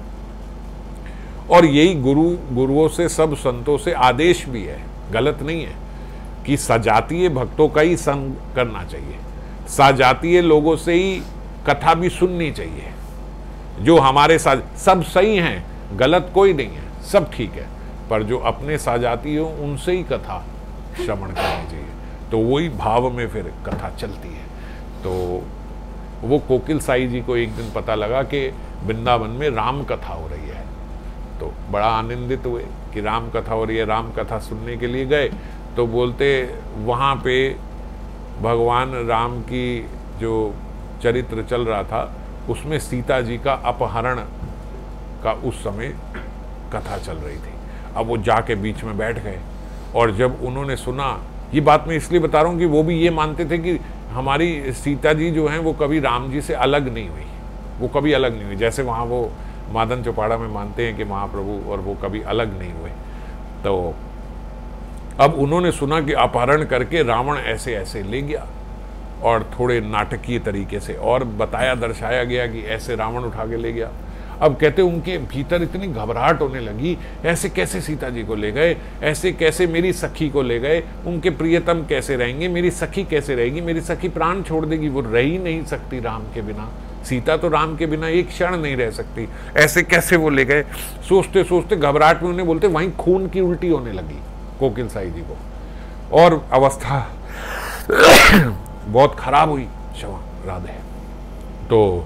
और यही गुरु गुरुओं से, सब संतों से आदेश भी है, गलत नहीं है, कि सजातीय भक्तों का ही संग करना चाहिए, सजातीय लोगों से ही कथा भी सुननी चाहिए। जो हमारे साथ सब सही हैं, गलत कोई नहीं है, सब ठीक है, पर जो अपने साजाती हो उनसे ही कथा श्रवण करनी चाहिए, तो वही भाव में फिर कथा चलती है। तो वो कोकिल साईं जी को एक दिन पता लगा कि वृंदावन में राम कथा हो रही है, तो बड़ा आनंदित हुए कि राम कथा हो रही है। राम कथा सुनने के लिए गए, तो बोलते वहाँ पे भगवान राम की जो चरित्र चल रहा था उसमें सीता जी का अपहरण का उस समय कथा चल रही थी। अब वो जाके बीच में बैठ गए, और जब उन्होंने सुना, ये बात मैं इसलिए बता रहा हूँ कि वो भी ये मानते थे कि हमारी सीता जी जो हैं वो कभी राम जी से अलग नहीं हुई, वो कभी अलग नहीं हुई, जैसे वहाँ वो मादन चौपाड़ा में मानते हैं कि महाप्रभु और वो कभी अलग नहीं हुए। तो अब उन्होंने सुना कि अपहरण करके रावण ऐसे ऐसे ले गया, और थोड़े नाटकीय तरीके से और बताया, दर्शाया गया कि ऐसे रावण उठा के ले गया। अब कहते उनके भीतर इतनी घबराहट होने लगी, ऐसे कैसे सीता जी को ले गए, ऐसे कैसे मेरी सखी को ले गए, उनके प्रियतम कैसे रहेंगे, मेरी सखी कैसे रहेगी, मेरी सखी प्राण छोड़ देगी, वो रह ही नहीं सकती राम के बिना, सीता तो राम के बिना एक क्षण नहीं रह सकती, ऐसे कैसे वो ले गए। सोचते सोचते घबराहट में उन्हें बोलते वहीं खून की उल्टी होने लगी कोकिल साईं जी को, और अवस्था बहुत खराब हुई क्षमा राधे। तो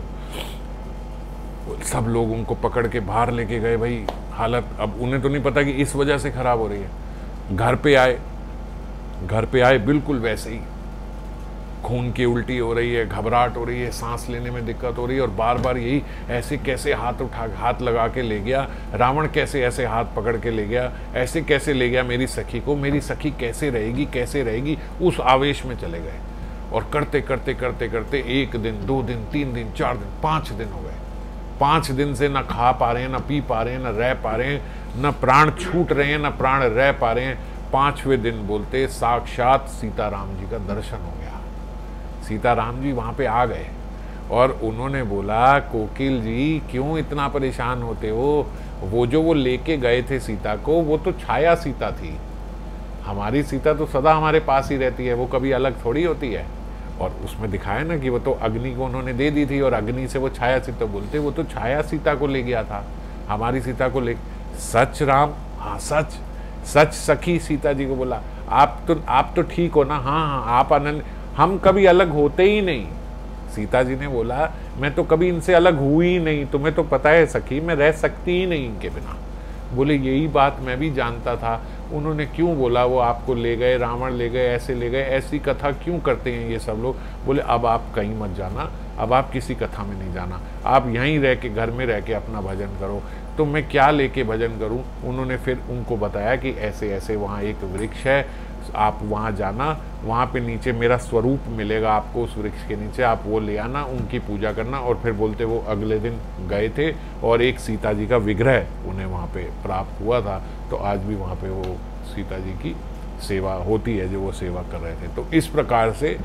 सब लोग उनको पकड़ के बाहर लेके गए, भाई हालत, अब उन्हें तो नहीं पता कि इस वजह से खराब हो रही है, घर पे आए, घर पे आए बिल्कुल वैसे ही, खून की उल्टी हो रही है, घबराहट हो रही है, सांस लेने में दिक्कत हो रही है, और बार बार यही ऐसे कैसे हाथ उठा हाथ लगा के ले गया, रावण कैसे ऐसे हाथ पकड़ के ले गया, ऐसे कैसे ले गया मेरी सखी को, मेरी सखी कैसे रहेगी कैसे रहेगी, उस आवेश में चले गए। और करते करते करते करते एक दिन, दो दिन, तीन दिन, चार दिन, पाँच दिन हो गए। पाँच दिन से ना खा पा रहे हैं, ना पी पा रहे हैं, ना रह पा रहे हैं, ना प्राण छूट रहे हैं, ना प्राण रह पा रहे हैं। पाँचवें दिन बोलते साक्षात सीताराम जी का दर्शन हो गया। सीताराम जी वहाँ पे आ गए और उन्होंने बोला, कोकिल जी क्यों इतना परेशान होते हो, वो जो वो लेके गए थे सीता को, वो तो छाया सीता थी, हमारी सीता तो सदा हमारे पास ही रहती है, वो कभी अलग थोड़ी होती है। और उसमें दिखाया ना कि वो तो अग्नि को उन्होंने दे दी थी और अग्नि से वो छाया सीता, बोलते वो तो छाया सीता को ले गया था, हमारी सीता को ले। सच राम, हाँ सच सच। सखी सीता जी को बोला, आप तो आप तो ठीक हो ना, हाँ हाँ आप आनंद, हम कभी अलग होते ही नहीं। सीता जी ने बोला, मैं तो कभी इनसे अलग हुई ही नहीं, तुम्हें तो पता है सखी, मैं रह सकती ही नहीं इनके बिना। बोले यही बात मैं भी जानता था, उन्होंने क्यों बोला वो आपको ले गए, रावण ले गए, ऐसे ले गए, ऐसी कथा क्यों करते हैं ये सब लोग। बोले अब आप कहीं मत जाना, अब आप किसी कथा में नहीं जाना, आप यहीं रह के घर में रह के अपना भजन करो। तो मैं क्या लेके भजन करूं? उन्होंने फिर उनको बताया कि ऐसे ऐसे वहाँ एक वृक्ष है, आप वहाँ जाना, वहाँ पे नीचे मेरा स्वरूप मिलेगा आपको, उस वृक्ष के नीचे आप वो ले आना, उनकी पूजा करना। और फिर बोलते वो अगले दिन गए थे और एक सीता जी का विग्रह उन्हें वहाँ पे प्राप्त हुआ था। तो आज भी वहाँ पे वो सीता जी की सेवा होती है, जो वो सेवा कर रहे थे। तो इस प्रकार से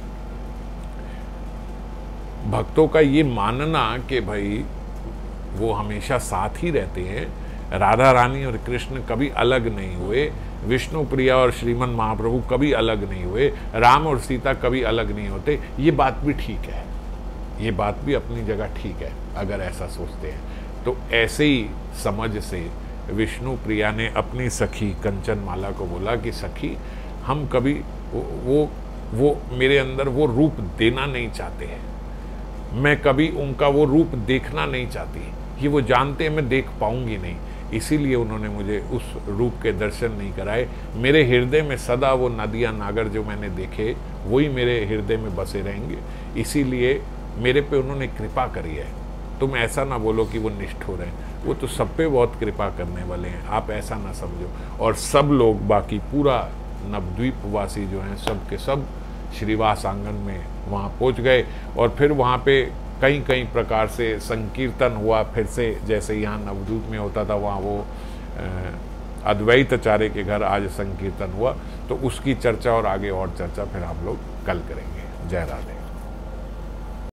भक्तों का ये मानना कि भाई वो हमेशा साथ ही रहते हैं, राधा रानी और कृष्ण कभी अलग नहीं हुए, विष्णु प्रिया और श्रीमन महाप्रभु कभी अलग नहीं हुए, राम और सीता कभी अलग नहीं होते, ये बात भी ठीक है, ये बात भी अपनी जगह ठीक है अगर ऐसा सोचते हैं। तो ऐसे ही समझ से विष्णु प्रिया ने अपनी सखी कंचन माला को बोला कि सखी हम कभी वो वो, वो मेरे अंदर वो रूप देना नहीं चाहते हैं, मैं कभी उनका वो रूप देखना नहीं चाहती, ये वो जानते हैं मैं देख पाऊंगी नहीं, इसीलिए उन्होंने मुझे उस रूप के दर्शन नहीं कराए। मेरे हृदय में सदा वो नदियाँ नागर जो मैंने देखे वही मेरे हृदय में बसे रहेंगे, इसीलिए मेरे पे उन्होंने कृपा करी है। तुम ऐसा ना बोलो कि वो निष्ठुर हैं, वो तो सब पे बहुत कृपा करने वाले हैं, आप ऐसा ना समझो। और सब लोग बाकी पूरा नवद्वीप वासी जो हैं सब के सब श्रीवास आंगन में वहाँ पहुँच गए। और फिर वहाँ पे कई कई प्रकार से संकीर्तन हुआ, फिर से जैसे यहाँ नवद्वीप में होता था वहाँ वो अद्वैताचार्य के घर आज संकीर्तन हुआ। तो उसकी चर्चा और आगे और चर्चा फिर हम लोग कल करेंगे। जय राधे।